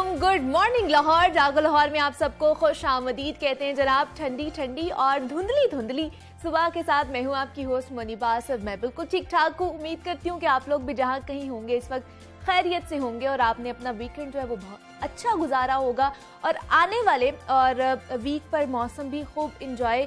Good morning Lahore. जागो लाहौर में आप सबको खुश आमदीद कहते हैं जनाब। ठंडी ठंडी और धुंधली धुंधली सुबह के साथ मैं हूं आपकी होस्ट मुनीबास और मैं बिल्कुल ठीक ठाक हूँ। उम्मीद करती हूँ कि आप लोग भी जहाँ कहीं होंगे इस वक्त खैरियत से होंगे और आपने अपना वीकेंड जो है वो बहुत अच्छा गुजारा होगा और आने वाले और वीक पर मौसम भी खूब इंजॉय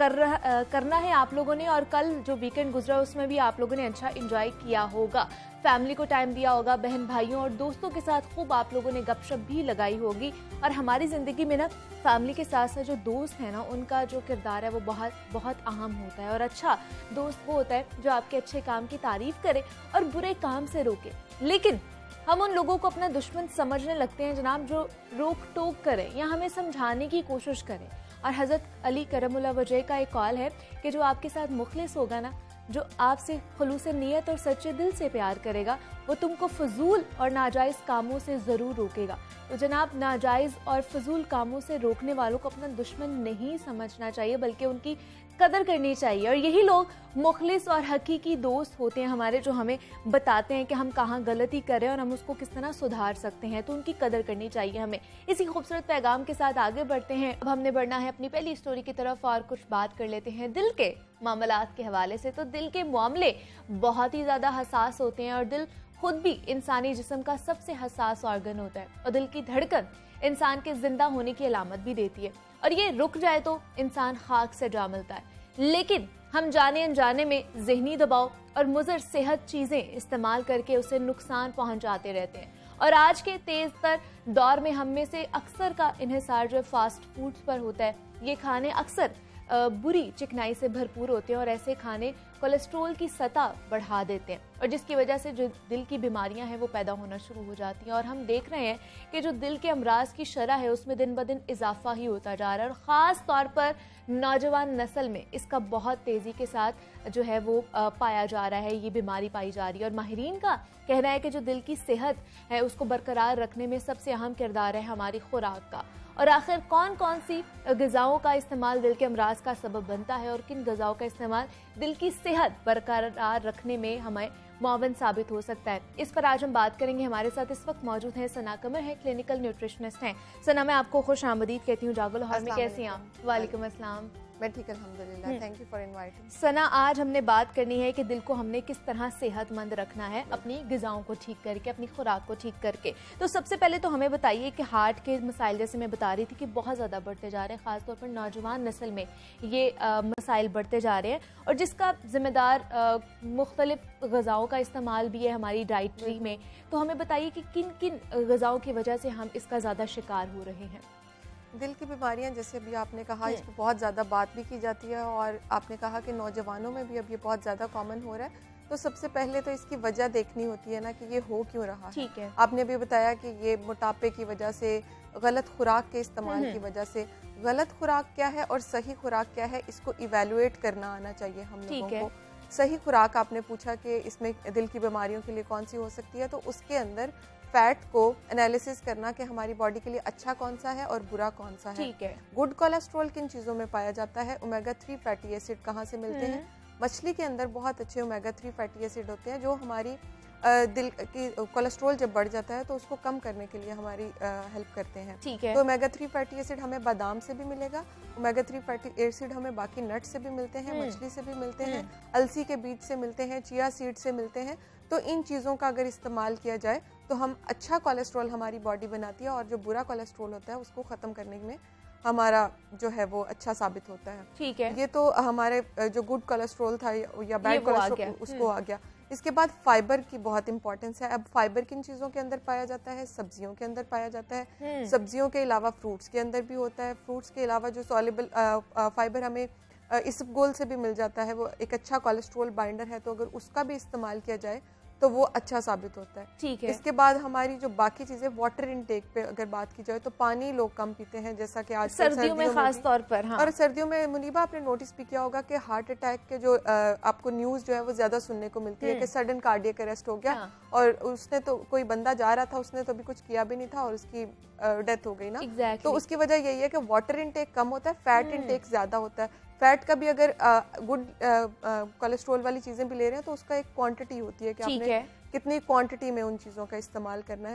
करना है आप लोगों ने। और कल जो वीकेंड गुजरा उसमें भी आप लोगों ने अच्छा इंजॉय किया होगा, फैमिली को टाइम दिया होगा, बहन भाइयों और दोस्तों के साथ खूब आप लोगों ने गपशप भी लगाई होगी। और हमारी ज़िंदगी में ना फैमिली के साथ साथ जो दोस्त हैं ना उनका जो किरदार है वो बहुत बहुत अहम होता है। और अच्छा दोस्त वो होता है जो आपके अच्छे काम की तारीफ करे और बुरे काम से रोके। लेकिन हम उन लोगों को अपना दुश्मन समझने लगते हैं जनाब जो रोक टोक करें या हमें समझाने की कोशिश करें। और हज़रत अली करमुल्लाह वजह का एक कॉल है कि जो आपके साथ मुखलिस होगा ना, जो आपसे खुलूस नीयत और सच्चे दिल से प्यार करेगा, वो तुमको फजूल और नाजायज़ कामों से ज़रूर रोकेगा। तो जनाब नाजायज़ और फजूल कामों से रोकने वालों को अपना दुश्मन नहीं समझना चाहिए बल्कि उनकी कदर करनी चाहिए। और यही लोग मुखलिस और हकीकी दोस्त होते हैं हमारे, जो हमें बताते हैं कि हम कहाँ गलती कर रहे हैं और हम उसको किस तरह सुधार सकते हैं। तो उनकी कदर करनी चाहिए हमें। इसी खूबसूरत पैगाम के साथ आगे बढ़ते हैं। अब हमने बढ़ना है अपनी पहली स्टोरी की तरफ और कुछ बात कर लेते हैं दिल के मामलात के हवाले से। तो दिल के मामले बहुत ही ज़्यादा हसास होते हैं और दिल खुद भी इंसानी जिस्म का सबसे हसास ऑर्गन होता है। और दिल की धड़कन इंसान के जिंदा होने की अलामत भी देती है और ये रुक जाए तो इंसान खाक से जा मिलता है। लेकिन हम जाने अनजाने में ज़हनी दबाव और मुज़र सेहत चीज़ें इस्तेमाल करके उसे नुकसान पहुंचाते रहते हैं। और आज के तेज़ तर दौर में हम में से अक्सर का इन्हिसार जो फास्ट फूड्स पर होता है। ये खाने अक्सर बुरी चिकनाई से भरपूर होते हैं और ऐसे खाने कोलेस्ट्रोल की सतह बढ़ा देते हैं और जिसकी वजह से जो दिल की बीमारियां हैं वो पैदा होना शुरू हो जाती हैं। और हम देख रहे हैं कि जो दिल के अमराज की शरह है उसमें दिन ब दिन इजाफा ही होता जा रहा है। और ख़ास तौर पर नौजवान नस्ल में इसका बहुत तेज़ी के साथ जो है वो पाया जा रहा है, ये बीमारी पाई जा रही है। और माहिरीन का कहना है कि जो दिल की सेहत है उसको बरकरार रखने में सबसे अहम किरदार है हमारी खुराक का। और आखिर कौन कौन सी ग़िज़ाओं का इस्तेमाल दिल के अमराज का सबब बनता है और किन ग़िज़ाओं का इस्तेमाल दिल की सेहत बरकरार रखने में हमें मुआवन साबित हो सकता है, इस पर आज हम बात करेंगे। हमारे साथ इस वक्त मौजूद हैं सना कमर है, क्लिनिकल न्यूट्रिशनिस्ट हैं। सना, मैं आपको खुश आमदीद कहती हूँ जागो लाहौर में। कैसी हैं आप? वालेकुम अस्सलाम। मैं ठीक अल्हम्दुलिल्लाह, thank you for inviting. Sana, आज हमने बात करनी है कि दिल को हमने किस तरह सेहतमंद रखना है अपनी ग़िज़ाओं को ठीक करके, अपनी खुराक को ठीक करके। तो सबसे पहले तो हमें बताइए कि हार्ट के मसाइल जैसे मैं बता रही थी कि बहुत ज़्यादा बढ़ते जा रहे हैं, ख़ासतौर पर नौजवान नस्ल में ये मसाइल बढ़ते जा रहे हैं और जिसका ज़िम्मेदार मुख्तलिफ ग़िज़ाओं का इस्तेमाल भी है हमारी डाइटरी में। तो हमें बताइए कि किन किन ग़िज़ाओं की वजह से हम इसका ज़्यादा शिकार हो रहे हैं। दिल की बीमारियां जैसे अभी आपने कहा इस पर बहुत ज़्यादा बात भी की जाती है और आपने कहा कि नौजवानों में भी अब ये बहुत ज़्यादा कॉमन हो रहा है। तो सबसे पहले तो इसकी वजह देखनी होती है ना कि ये हो क्यों रहा है। ठीक है। आपने भी बताया कि ये मोटापे की वजह से, गलत खुराक के इस्तेमाल की वजह से। गलत खुराक क्या है और सही खुराक क्या है, इसको इवेलुएट करना आना चाहिए हम लोगों को। सही खुराक आपने पूछा कि इसमें दिल की बीमारियों के लिए कौन सी हो सकती है, तो उसके अंदर फैट को एनालिसिस करना कि हमारी बॉडी के लिए अच्छा कौन सा है और बुरा कौन सा है। ठीक है। गुड कोलेस्ट्रॉल किन चीज़ों में पाया जाता है, ओमेगा 3 फैटी एसिड कहाँ से मिलते हैं। मछली के अंदर बहुत अच्छे ओमेगा 3 फैटी एसिड होते हैं जो हमारी दिल की कोलेस्ट्रॉल जब बढ़ जाता है तो उसको कम करने के लिए हमारी हेल्प करते हैं। ठीक है। तो ओमेगा 3 फैटी एसिड हमें बादाम से भी मिलेगा, ओमेगा 3 फैटी एसिड हमें बाकी नट से भी मिलते हैं, मछली से भी मिलते हैं, अलसी के बीज से मिलते हैं, चिया सीड से मिलते हैं। तो इन चीज़ों का अगर इस्तेमाल किया जाए तो हम अच्छा कोलेस्ट्रॉल हमारी बॉडी बनाती है और जो बुरा कोलेस्ट्रॉल होता है उसको ख़त्म करने में हमारा जो है वो अच्छा साबित होता है। ठीक है। ये तो हमारे जो गुड कोलेस्ट्रॉल था या बैड कोलेस्ट्रॉल उसको आ गया। इसके बाद फाइबर की बहुत इंपॉर्टेंस है। अब फाइबर किन चीज़ों के अंदर पाया जाता है, सब्जियों के अंदर पाया जाता है। सब्जियों के अलावा फ्रूट्स के अंदर भी होता है। फ्रूट्स के अलावा जो सॉल्युबल फाइबर हमें इसबगोल से भी मिल जाता है, वो एक अच्छा कोलेस्ट्रॉल बाइंडर है, तो अगर उसका भी इस्तेमाल किया जाए तो वो अच्छा साबित होता है। ठीक है। इसके बाद हमारी जो बाकी चीजें, वाटर इनटेक पे अगर बात की जाए तो पानी लोग कम पीते हैं, जैसा कि आज सर्दियों में खास तौर पर। हाँ। और सर्दियों में मुनीबा आपने नोटिस भी किया होगा कि हार्ट अटैक के जो आपको न्यूज जो है वो ज्यादा सुनने को मिलती है कि सडन कार्डियक अरेस्ट हो गया। हाँ। और उसने तो कोई बंदा जा रहा था, उसने तो अभी कुछ किया भी नहीं था और उसकी डेथ हो गई ना। exactly. तो उसकी वजह यही है कि वाटर इनटेक कम होता है, फैट इनटेक ज्यादा होता है। फैट का भी अगर गुड कोलेस्ट्रॉल वाली चीजें भी ले रहे हैं तो उसका एक क्वांटिटी होती है कि आपने कितनी क्वांटिटी में उन चीज़ों का इस्तेमाल करना है।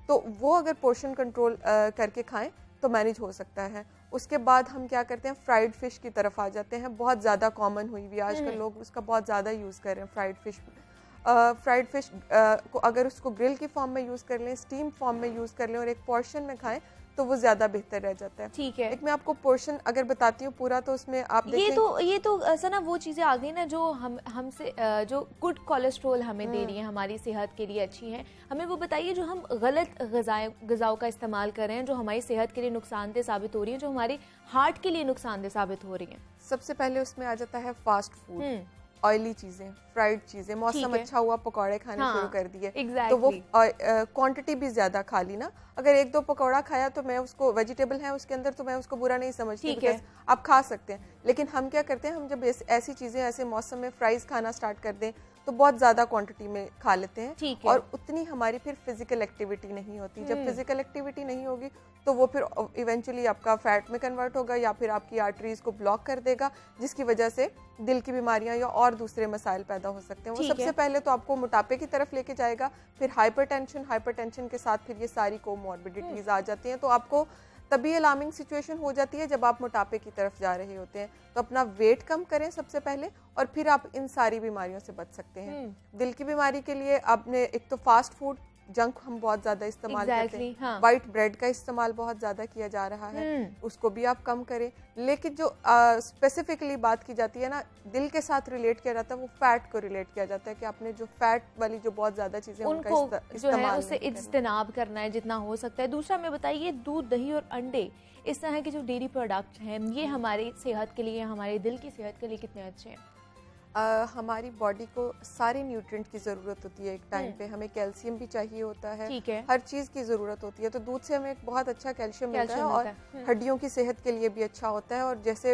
तो वो अगर पोर्शन कंट्रोल करके खाएं तो मैनेज हो सकता है। उसके बाद हम क्या करते हैं, फ्राइड फिश की तरफ आ जाते हैं। बहुत ज़्यादा कॉमन हुई हुई आजकल, लोग उसका बहुत ज़्यादा यूज़ कर रहे हैं फ्राइड फिश। फ्राइड फिश को अगर उसको ग्रिल की फॉर्म में यूज़ कर लें, स्टीम फॉर्म में यूज़ कर लें और एक पोर्शन में खाएं तो वो ज़्यादा बेहतर रह जाता है। ठीक है, एक मैं आपको पोर्शन अगर बताती हूँ पूरा, तो उसमें आप देखें ये तो ऐसा ना वो चीज़ें आ गई ना जो हमसे जो गुड कोलेस्ट्रॉल हमें दे रही है, हमारी सेहत के लिए अच्छी है। हमें वो बताइए जो हम गलत ग़िज़ाओं का इस्तेमाल कर रहे हैं, जो हमारी सेहत के लिए नुकसानदेह साबित हो रही है, जो हमारे हार्ट के लिए नुकसानदेह साबित हो रही हैं। सबसे पहले उसमें आ जाता है फास्ट फूड, ऑयली चीजें, फ्राइड चीजें। मौसम अच्छा हुआ, पकौड़े खाने शुरू कर दिए, तो वो क्वांटिटी भी ज्यादा खा ली ना। अगर एक दो पकौड़ा खाया तो मैं उसको, वेजिटेबल है उसके अंदर, तो मैं उसको बुरा नहीं समझती, बिकॉज़ आप खा सकते हैं। लेकिन हम क्या करते हैं, हम जब ऐसी चीजें ऐसे मौसम में फ्राइज खाना स्टार्ट कर दें तो बहुत ज्यादा क्वांटिटी में खा लेते हैं, और उतनी हमारी फिर फिजिकल एक्टिविटी नहीं होती। जब फिजिकल एक्टिविटी नहीं होगी तो वो फिर इवेंचुअली आपका फैट में कन्वर्ट होगा, या फिर आपकी आर्टरीज को ब्लॉक कर देगा, जिसकी वजह से दिल की बीमारियां या और दूसरे मसाइल पैदा हो सकते हैं। वो सबसे पहले तो आपको मोटापे की तरफ लेके जाएगा, फिर हाइपरटेंशन के साथ फिर ये सारी कोमॉर्बिडिटीज आ जाती हैं। तो आपको तभी अलार्मिंग सिचुएशन हो जाती है जब आप मोटापे की तरफ जा रहे होते हैं। तो अपना वेट कम करें सबसे पहले, और फिर आप इन सारी बीमारियों से बच सकते हैं। दिल की बीमारी के लिए आपने एक तो फास्ट फूड, जंक हम बहुत ज्यादा इस्तेमाल करते हैं, वाइट ब्रेड का इस्तेमाल बहुत ज्यादा किया जा रहा है, उसको भी आप कम करें। लेकिन जो स्पेसिफिकली बात की जाती है ना, दिल के साथ रिलेट किया जाता है, वो फैट को रिलेट किया जाता है कि आपने जो फैट वाली जो बहुत ज्यादा चीजें उनका इस्तेमाल उससे इज्तनाब करना है जितना हो सकता है। दूसरा मैं बताइए, दूध, दही और अंडे, इस तरह के जो डेयरी प्रोडक्ट हैं, ये हमारी सेहत के लिए, हमारे दिल की सेहत के लिए कितने अच्छे हैं? हमारी बॉडी को सारे न्यूट्रिएंट की ज़रूरत होती है एक टाइम पे। हमें कैल्शियम भी चाहिए होता है, हर चीज़ की ज़रूरत होती है। तो दूध से हमें एक बहुत अच्छा कैल्शियम मिलता है, और हड्डियों की सेहत के लिए भी अच्छा होता है। और जैसे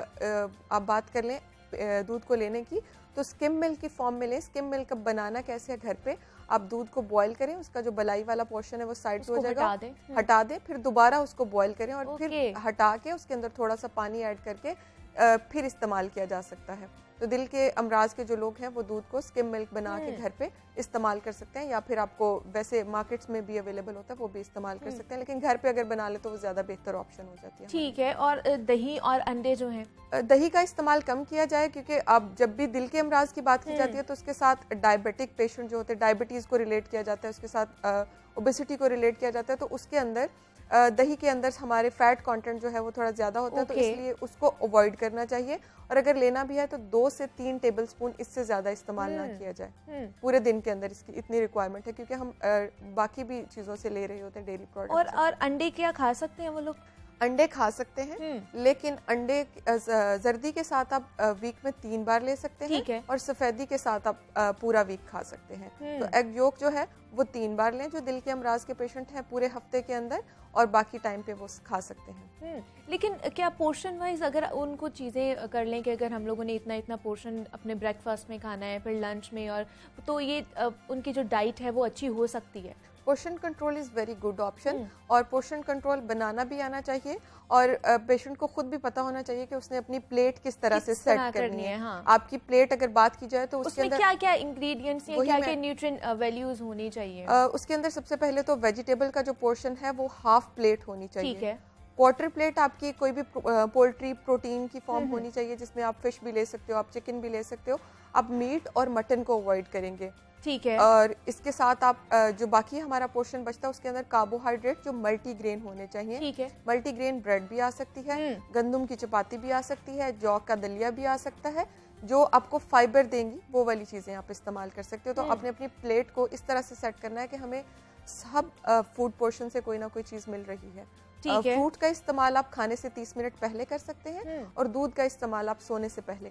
आप बात कर लें दूध को लेने की, तो स्किम मिल्क की फॉर्म में लें। स्किम मिल्क बनाना कैसे है, घर पे आप दूध को बॉईल करें, उसका जो बलाई वाला पोर्शन है वो साइड पे हो जाएगा, हटा दें, फिर दोबारा उसको बॉईल करें, और फिर हटा के उसके अंदर थोड़ा सा पानी ऐड करके फिर इस्तेमाल किया जा सकता है। तो दिल के अमराज के जो लोग हैं वो दूध को स्किम मिल्क बना के घर पे इस्तेमाल कर सकते हैं, या फिर आपको वैसे मार्केट्स में भी अवेलेबल होता है, वो भी इस्तेमाल कर सकते हैं। लेकिन घर पे अगर बना ले तो वो ज़्यादा बेहतर ऑप्शन हो जाती है। ठीक है। और दही और अंडे जो हैं, दही का इस्तेमाल कम किया जाए, क्योंकि अब जब भी दिल के अमराज की बात की जाती है तो उसके साथ डायबिटिक पेशेंट जो होते हैं, डायबिटीज़ को रिलेट किया जाता है, उसके साथ ओबेसिटी को रिलेट किया जाता है। तो उसके अंदर दही के अंदर हमारे फैट कंटेंट जो है वो थोड़ा ज़्यादा होता है, तो इसलिए उसको अवॉइड करना चाहिए। और अगर लेना भी है तो 2 से 3 टेबलस्पून, इससे ज़्यादा इस्तेमाल ना किया जाए पूरे दिन के अंदर। इसकी इतनी रिक्वायरमेंट है, क्योंकि हम बाकी भी चीज़ों से ले रहे होते हैं डेयरी प्रोडक्ट। और अंडे क्या खा सकते हैं वो लोग? अंडे खा सकते हैं, लेकिन अंडे जर्दी के साथ आप वीक में 3 बार ले सकते हैं, और सफेदी के साथ आप पूरा वीक खा सकते हैं। तो एग योक जो है वो 3 बार लें, जो दिल के अमराज के पेशेंट हैं, पूरे हफ्ते के अंदर, और बाकी टाइम पे वो खा सकते हैं। लेकिन क्या पोर्शन वाइज अगर उनको चीज़ें कर लें कि अगर हम लोगों ने इतना इतना पोर्शन अपने ब्रेकफास्ट में खाना है, फिर लंच में, और तो ये उनकी जो डाइट है वो अच्छी हो सकती है? Portion control is very good option, और पोर्शन कंट्रोल बनाना भी आना चाहिए, और पेशेंट को खुद भी पता होना चाहिए कि उसने अपनी प्लेट किस तरह से सेट करनी है। आपकी प्लेट अगर बात की जाए तो उसके अंदर क्या क्या इंग्रेडिएंट्स या क्या क्या न्यूट्रिएंट वैल्यूज होनी चाहिए? उसके अंदर सबसे पहले तो वेजिटेबल का जो पोर्शन है वो हाफ प्लेट होनी चाहिए। ठीक है। क्वार्टर प्लेट आपकी कोई भी पोल्ट्री प्रोटीन की फॉर्म होनी चाहिए, जिसमें आप फिश भी ले सकते हो, आप चिकन भी ले सकते हो। आप मीट और मटन को अवॉइड करेंगे। ठीक है। और इसके साथ आप जो बाकी हमारा पोर्शन बचता है उसके अंदर कार्बोहाइड्रेट जो मल्टीग्रेन होने चाहिए। ठीक है। मल्टीग्रेन ब्रेड भी आ सकती है, गंदम की चपाती भी आ सकती है, जौ का दलिया भी आ सकता है, जो आपको फाइबर देंगी, वो वाली चीज़ें आप इस्तेमाल कर सकते हो। तो अपने अपनी प्लेट को इस तरह से सेट करना है कि हमें सब फूड पोर्शन से कोई ना कोई चीज़ मिल रही है। फ्रूट का इस्तेमाल आप खाने से 30 मिनट पहले कर सकते हैं, और दूध का इस्तेमाल आप सोने से पहले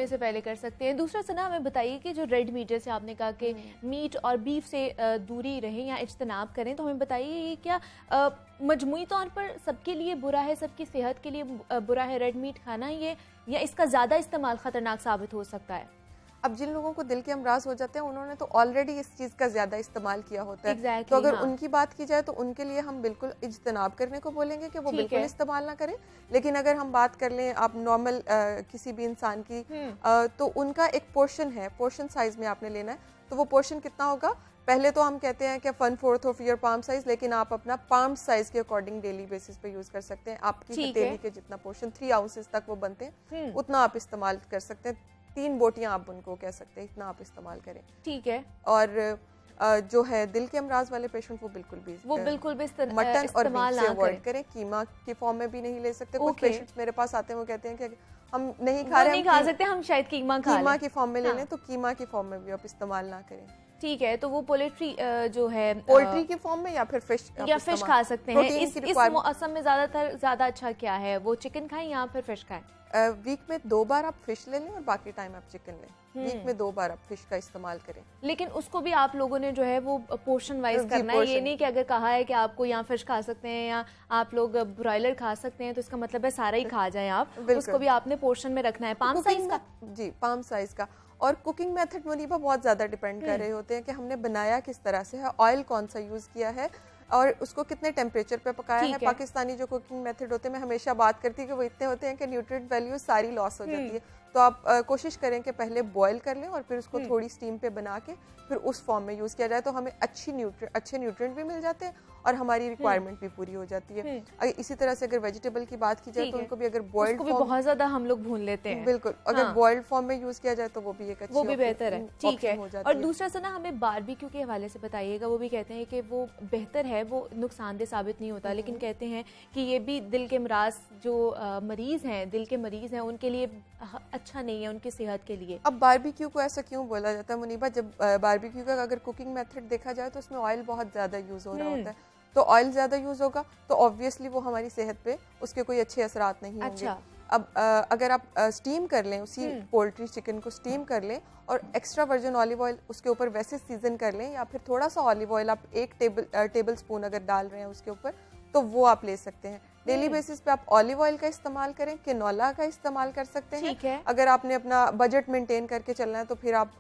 कर सकते हैं। दूसरा सना हमें बताइए कि जो रेड मीट, जैसे आपने कहा कि मीट और बीफ से दूरी रहें या इज्तनाब करें, तो हमें बताइए ये क्या मजमूई तौर पर सबके लिए बुरा है, सबकी सेहत के लिए बुरा है रेड मीट खाना, ये या इसका ज़्यादा इस्तेमाल ख़तरनाक साबित हो सकता है? अब जिन लोगों को दिल के अमराज हो जाते हैं उन्होंने तो ऑलरेडी इस चीज़ का ज़्यादा इस्तेमाल किया होता है। तो अगर उनकी बात की जाए तो उनके लिए हम बिल्कुल इज्तनाब करने को बोलेंगे कि वो बिल्कुल इस्तेमाल ना करें। लेकिन अगर हम बात कर लें आप नॉर्मल किसी भी इंसान की, तो उनका एक पोर्शन है, पोर्शन साइज में आपने लेना है। तो वो पोर्शन कितना होगा? पहले तो हम कहते हैं कि 1/4 ऑफ योर पाम साइज, लेकिन आप अपना पाम साइज के अकॉर्डिंग डेली बेसिस पे यूज कर सकते हैं। आपकी हथेली के जितना पोर्शन 3 आउंसेस तक वो बनते हैं, उतना आप इस्तेमाल कर सकते हैं। 3 बोटियां आप उनको कह सकते हैं, इतना आप इस्तेमाल करें। ठीक है। और जो है दिल के अमराज वाले पेशेंट वो बिल्कुल भी मटन और बीफ से अवॉइड करें। कीमा के फॉर्म में भी नहीं ले सकते। कुछ पेशेंट्स मेरे पास आते हैं, वो कहते हैं कि हम नहीं खा सकते, हम शायद कीमा की फॉर्म में ले लें, तो कीमा की फॉर्म में भी आप इस्तेमाल ना करें। ठीक है, तो वो पोल्ट्री जो है पोल्ट्री की फॉर्म में या फिर फिश खा सकते हैं। इस मौसम में ज्यादा अच्छा क्या है, वो चिकन खाएं या फिर फिश खाएं? वीक में 2 बार आप फिश ले लें और बाकी टाइम आप चिकन लें। वीक में 2 बार आप फिश का इस्तेमाल करें। लेकिन उसको भी आप लोगों ने जो है वो पोर्शन वाइज करना है। ये नहीं कि अगर कहा है कि आपको यहाँ फिश खा सकते हैं या आप लोग ब्रॉयलर खा सकते हैं तो इसका मतलब है सारा ही खा जाए आप। उसको भी आपने पोर्शन में रखना है। पाम साइज का? जी, पाम साइज का। और कुकिंग मेथड मुनीबा बहुत ज्यादा डिपेंड कर रहे होते हैं कि हमने बनाया किस तरह से है, ऑयल कौन सा यूज किया है और उसको कितने टेम्परेचर पे पकाया है। पाकिस्तानी जो कुकिंग मेथड होते हैं, मैं हमेशा बात करती हूँ कि वो इतने होते हैं कि न्यूट्रिएंट वैल्यू सारी लॉस हो जाती है। तो आप कोशिश करें कि पहले बॉईल कर लें और फिर उसको थोड़ी स्टीम पे बना के फिर उस फॉर्म में यूज किया जाए, तो हमें अच्छे न्यूट्रिएंट भी मिल जाते हैं और हमारी रिक्वायरमेंट भी पूरी हो जाती है। अगर इसी तरह से अगर वेजिटेबल की बात की जाए तो उनको भी अगर बॉइल्ड बहुत ज्यादा हम लोग भून लेते हैं। बिल्कुल, अगर बॉइल्ड फॉर्म में यूज किया जाए तो वो भी एक अच्छी, वो भी बेहतर है। ठीक है। और दूसरा सुना हमें बारबेक्यू के हवाले से बताइएगा। वो भी कहते हैं कि वो बेहतर है, वो नुकसानदेह साबित नहीं होता, लेकिन कहते हैं कि ये भी दिल के अमराज जो मरीज हैं, दिल के मरीज हैं, उनके लिए अच्छा नहीं है, उनकी सेहत के लिए। अब बारबेक्यू को ऐसा क्यों बोला जाता है मुनीबा? जब बारबेक्यू का अगर कुकिंग मेथड देखा जाए तो उसमें ऑयल बहुत ज्यादा यूज हो रहा होता है, तो ऑयल ज्यादा यूज होगा तो ऑब्वियसली वो हमारी सेहत पे उसके कोई अच्छे असरात नहीं होंगे। अब अगर आप स्टीम कर लें, उसी पोल्ट्री चिकन को स्टीम कर लें और एक्स्ट्रा वर्जिन ऑलिव ऑयल उसके ऊपर वैसे सीजन कर लें, या फिर थोड़ा सा ऑलिव ऑयल आप 1 टेबल स्पून अगर डाल रहे हैं उसके ऊपर, तो वो आप ले सकते हैं। डेली बेसिस पे आप ऑलिव ऑयल का इस्तेमाल करें, केनोला का इस्तेमाल कर सकते हैं। ठीक है। अगर आपने अपना बजट मेंटेन करके चलना है तो फिर आप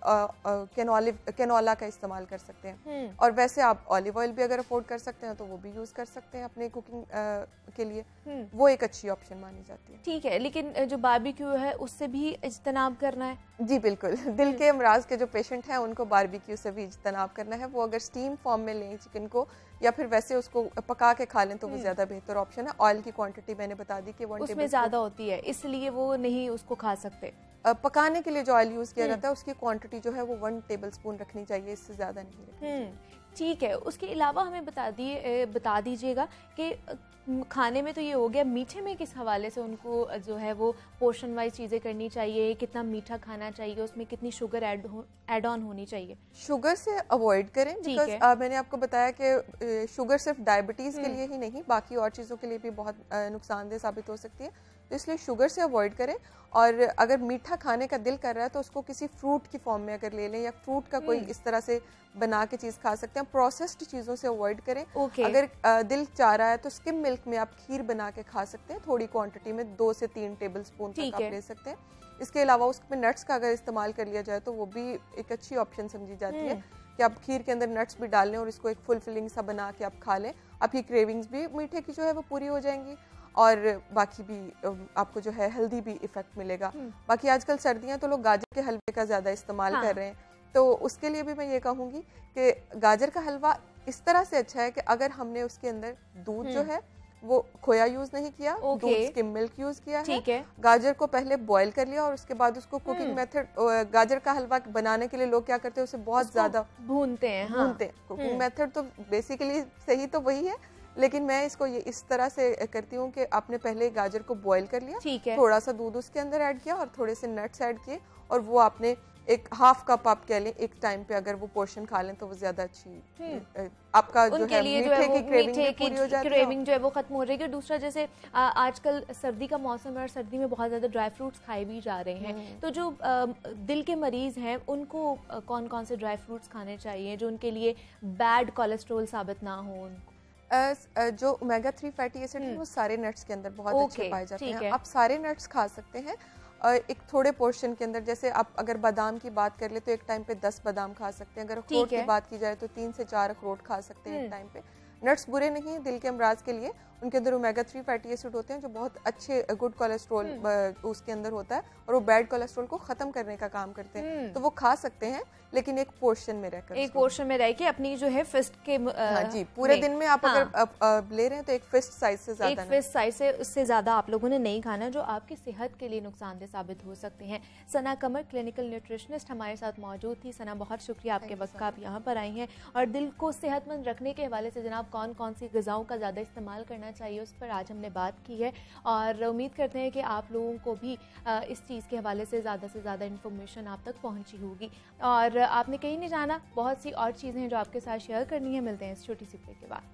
केनोला का इस्तेमाल कर सकते हैं। और वैसे आप ऑलिव ऑयल भी अगर अफोर्ड कर सकते हैं तो वो भी यूज कर सकते हैं अपने कुकिंग के लिए। वो एक अच्छी ऑप्शन मानी जाती है। ठीक है, लेकिन जो बारबेक्यू है उससे भी इज्तनाब करना है? जी बिल्कुल, दिल के अमराज के जो पेशेंट हैं उनको बारबेक्यू से भी इज्तनाब करना है। वो अगर स्टीम फॉर्म में लें चिकन को या फिर वैसे उसको पका के खा लें तो वो ज्यादा बेहतर ऑप्शन है। ऑयल की क्वांटिटी मैंने बता दी कि 1 उसमें ज्यादा होती है, इसलिए वो नहीं उसको खा सकते। पकाने के लिए जो ऑयल यूज किया जाता है उसकी क्वांटिटी जो है वो 1 टेबल स्पून रखनी चाहिए, इससे ज्यादा नहीं रखनी। ठीक है। उसके अलावा हमें बता दीजिएगा कि खाने में तो ये हो गया, मीठे में किस हवाले से उनको जो है वो पोर्शन वाइज चीज़ें करनी चाहिए, कितना मीठा खाना चाहिए, उसमें कितनी शुगर ऐड ऑन होनी चाहिए? शुगर से अवॉइड करें, बिकॉज मैंने आपको बताया कि शुगर सिर्फ डायबिटीज़ के लिए ही नहीं, बाकी और चीज़ों के लिए भी बहुत नुकसानदेह साबित हो सकती है, तो इसलिए शुगर से अवॉइड करें। और अगर मीठा खाने का दिल कर रहा है तो उसको किसी फ्रूट की फॉर्म में अगर ले लें, या फ्रूट का कोई इस तरह से बना के चीज़ खा सकते हैं। प्रोसेस्ड चीज़ों से अवॉइड करें। अगर दिल चाह रहा है तो स्किम मिल्क में आप खीर बना के खा सकते हैं, थोड़ी क्वांटिटी में 2 से 3 टेबल स्पून तक आप ले सकते हैं। इसके अलावा उसमें नट्स का अगर इस्तेमाल कर लिया जाए तो वो भी एक अच्छी ऑप्शन समझी जाती है कि आप खीर के अंदर नट्स भी डाल लें और इसको एक फुलफिलिंग सा बना के आप खा लें। आपकी क्रेविंग्स भी मीठे की जो है वो पूरी हो जाएंगी और बाकी भी आपको जो है हेल्दी भी इफेक्ट मिलेगा। बाकी आजकल सर्दियां तो लोग गाजर के हलवे का ज़्यादा इस्तेमाल कर रहे हैं, तो उसके लिए भी मैं ये कहूँगी कि गाजर का हलवा इस तरह से अच्छा है कि अगर हमने उसके अंदर दूध जो है वो खोया यूज नहीं किया, दूध स्किम मिल्क यूज किया है, गाजर को पहले बॉईल कर लिया और उसके बाद उसको कुकिंग मेथड, गाजर का हलवा बनाने के लिए लोग क्या करते हैं उसे बहुत ज्यादा भूनते हैं। कुकिंग मेथड तो बेसिकली सही तो वही है, लेकिन मैं इसको ये इस तरह से करती हूँ कि आपने पहले गाजर को बॉईल कर लिया, थोड़ा सा दूध उसके अंदर ऐड किया और थोड़े से नट्स ऐड किए और वो आपने एक हाफ कप आप कह लें एक टाइम पे अगर वो पोर्शन खा लें तो वो ज्यादा अच्छी आपका जो है मीठे की क्रेविंग जो है वो खत्म हो जाएगी। दूसरा जैसे आजकल सर्दी का मौसम है और सर्दी में बहुत ज्यादा ड्राई फ्रूट्स खाए भी जा रहे हैं, तो जो दिल के मरीज हैं उनको कौन कौन से ड्राई फ्रूट्स खाने चाहिए जो उनके लिए बैड कोलेस्ट्रॉल साबित ना हो? उनको जो ओमेगा 3 फैटी एसिड है वो सारे नट्स के अंदर बहुत अच्छे पाए जाते हैं। आप सारे नट्स खा सकते हैं एक थोड़े पोर्शन के अंदर। जैसे आप अगर बादाम की बात कर ले तो एक टाइम पे 10 बादाम खा सकते हैं। अगर अखरोट की बात की जाए तो 3 से 4 अखरोट खा सकते हैं एक टाइम पे। नट्स बुरे नहीं है दिल के अमराज के लिए, उनके अंदर ओमेगा 3 फैटी एसिड होते हैं जो बहुत अच्छे गुड कोलेस्ट्रॉल उसके अंदर होता है और वो बैड कोलेस्ट्रॉल को खत्म करने का काम करते हैं। तो वो खा सकते हैं लेकिन एक पोर्शन में रहकर, एक पोर्शन में रह के अपनी जो है फिस्ट के जी पूरे दिन में आप अगर ले रहे हैं तो एक फिस्ट साइज से ज्यादा, एक फिस्ट साइज से उससे ज्यादा आप लोगों ने नहीं खाना, जो आपकी सेहत के लिए नुकसानदेह साबित हो सकते हैं। सना कमर क्लिनिकल न्यूट्रिशनिस्ट हमारे साथ मौजूद थी। सना, बहुत शुक्रिया आपके वक्त का, आप यहाँ पर आई हैं और दिल को सेहतमंद रखने के हवाले से जनाब कौन कौन सी ग़िज़ाओं का ज़्यादा इस्तेमाल करना चाहिए उस पर आज हमने बात की है और उम्मीद करते हैं कि आप लोगों को भी इस चीज़ के हवाले से ज़्यादा इन्फॉर्मेशन आप तक पहुँची होगी। और आपने कहीं नहीं जाना, बहुत सी और चीज़ें हैं जो आपके साथ शेयर करनी है। मिलते हैं इस छोटी सी ब्रेक के बाद।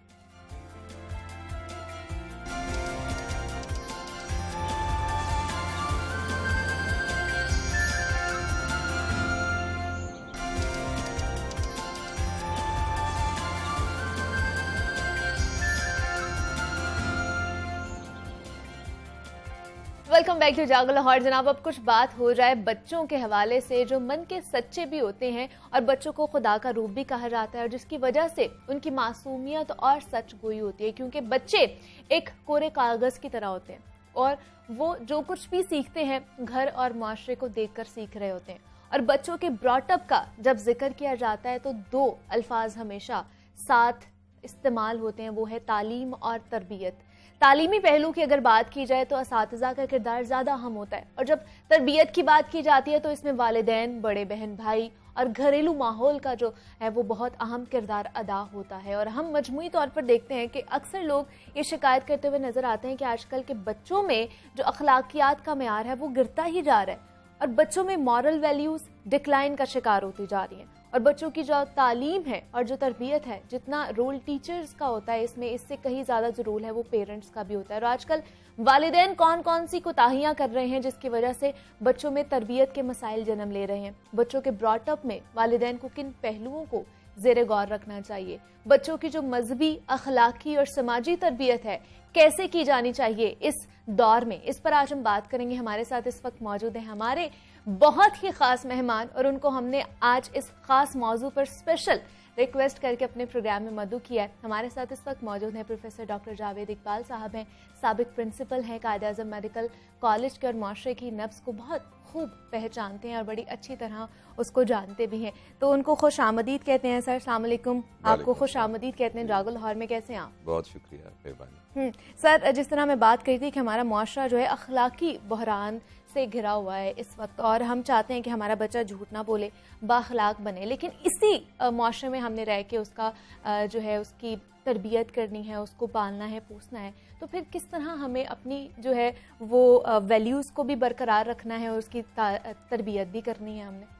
वेलकम बैक टू जागो लाहौर। जनाब, अब कुछ बात हो जाए बच्चों के हवाले से जो मन के सच्चे भी होते हैं और बच्चों को खुदा का रूप भी कहा जाता है और जिसकी वजह से उनकी मासूमियत और सच गोई होती है, क्योंकि बच्चे एक कोरे कागज की तरह होते हैं और वो जो कुछ भी सीखते हैं घर और माशरे को देखकर सीख रहे होते हैं। और बच्चों के ब्रॉटअप का जब जिक्र किया जाता है तो दो अल्फाज हमेशा साथ इस्तेमाल होते हैं, वो है तालीम और तरबियत। तालीमी पहलू की अगर बात की जाए तो असातिज़ा का किरदार ज़्यादा अहम होता है और जब तरबियत की बात की जाती है तो इसमें वालिदैन, बड़े बहन भाई और घरेलू माहौल का जो है वो बहुत अहम किरदार अदा होता है। और हम मजमूई तौर पर देखते हैं कि अक्सर लोग ये शिकायत करते हुए नजर आते हैं कि आजकल के बच्चों में जो अखलाकियात का मेयार है वो गिरता ही जा रहा है और बच्चों में मॉरल वैल्यूज डिक्लाइन का शिकार होती जा रही हैं। और बच्चों की जो तालीम है और जो तरबियत है, जितना रोल टीचर्स का होता है इसमें, इससे कहीं ज़्यादा जो रोल है वो पेरेंट्स का भी होता है। और आजकल वालिदैन कौन कौन सी कोताहियाँ कर रहे हैं जिसकी वजह से बच्चों में तरबियत के मसाइल जन्म ले रहे हैं। बच्चों के ब्रॉटअप में वालिदैन को किन पहलुओं को ज़ेरे गौर रखना चाहिए, बच्चों की जो मजहबी, अखलाकी और समाजी तरबियत है कैसे की जानी चाहिए इस दौर में, इस पर आज हम बात करेंगे। हमारे साथ इस वक्त मौजूद हैं हमारे बहुत ही खास मेहमान और उनको हमने आज इस खास मौजू पर स्पेशल रिक्वेस्ट करके अपने प्रोग्राम में मदऊ किया है। हमारे साथ इस वक्त मौजूद हैं प्रोफेसर डॉक्टर जावेद इकबाल साहब हैं, साबिक प्रिंसिपल हैं कायद-ए-आज़म मेडिकल कॉलेज के और माशरे की नब्ज़ को बहुत खूब पहचानते हैं और बड़ी अच्छी तरह उसको जानते भी हैं। तो उनको खुश आमदीद कहते हैं। सर अस्सलाम वालेकुम, आपको खुश आमदीद कहते हैं जागो लाहौर में। कैसे हैं आप? बहुत शुक्रिया, मेहरबानी। सर, जिस तरह मैं बात करी थी कि हमारा मुआशरा जो है अखलाकी बहरान से घिरा हुआ है इस वक्त और हम चाहते हैं कि हमारा बच्चा झूठ ना बोले, बाखलाक बने, लेकिन इसी मुआशरे में हमने रह के उसका जो है उसकी तरबियत करनी है, उसको पालना है, पोसना है। तो फिर किस तरह हमें अपनी जो है वो वैल्यूज़ को भी बरकरार रखना है और उसकी तरबियत भी करनी है हमने?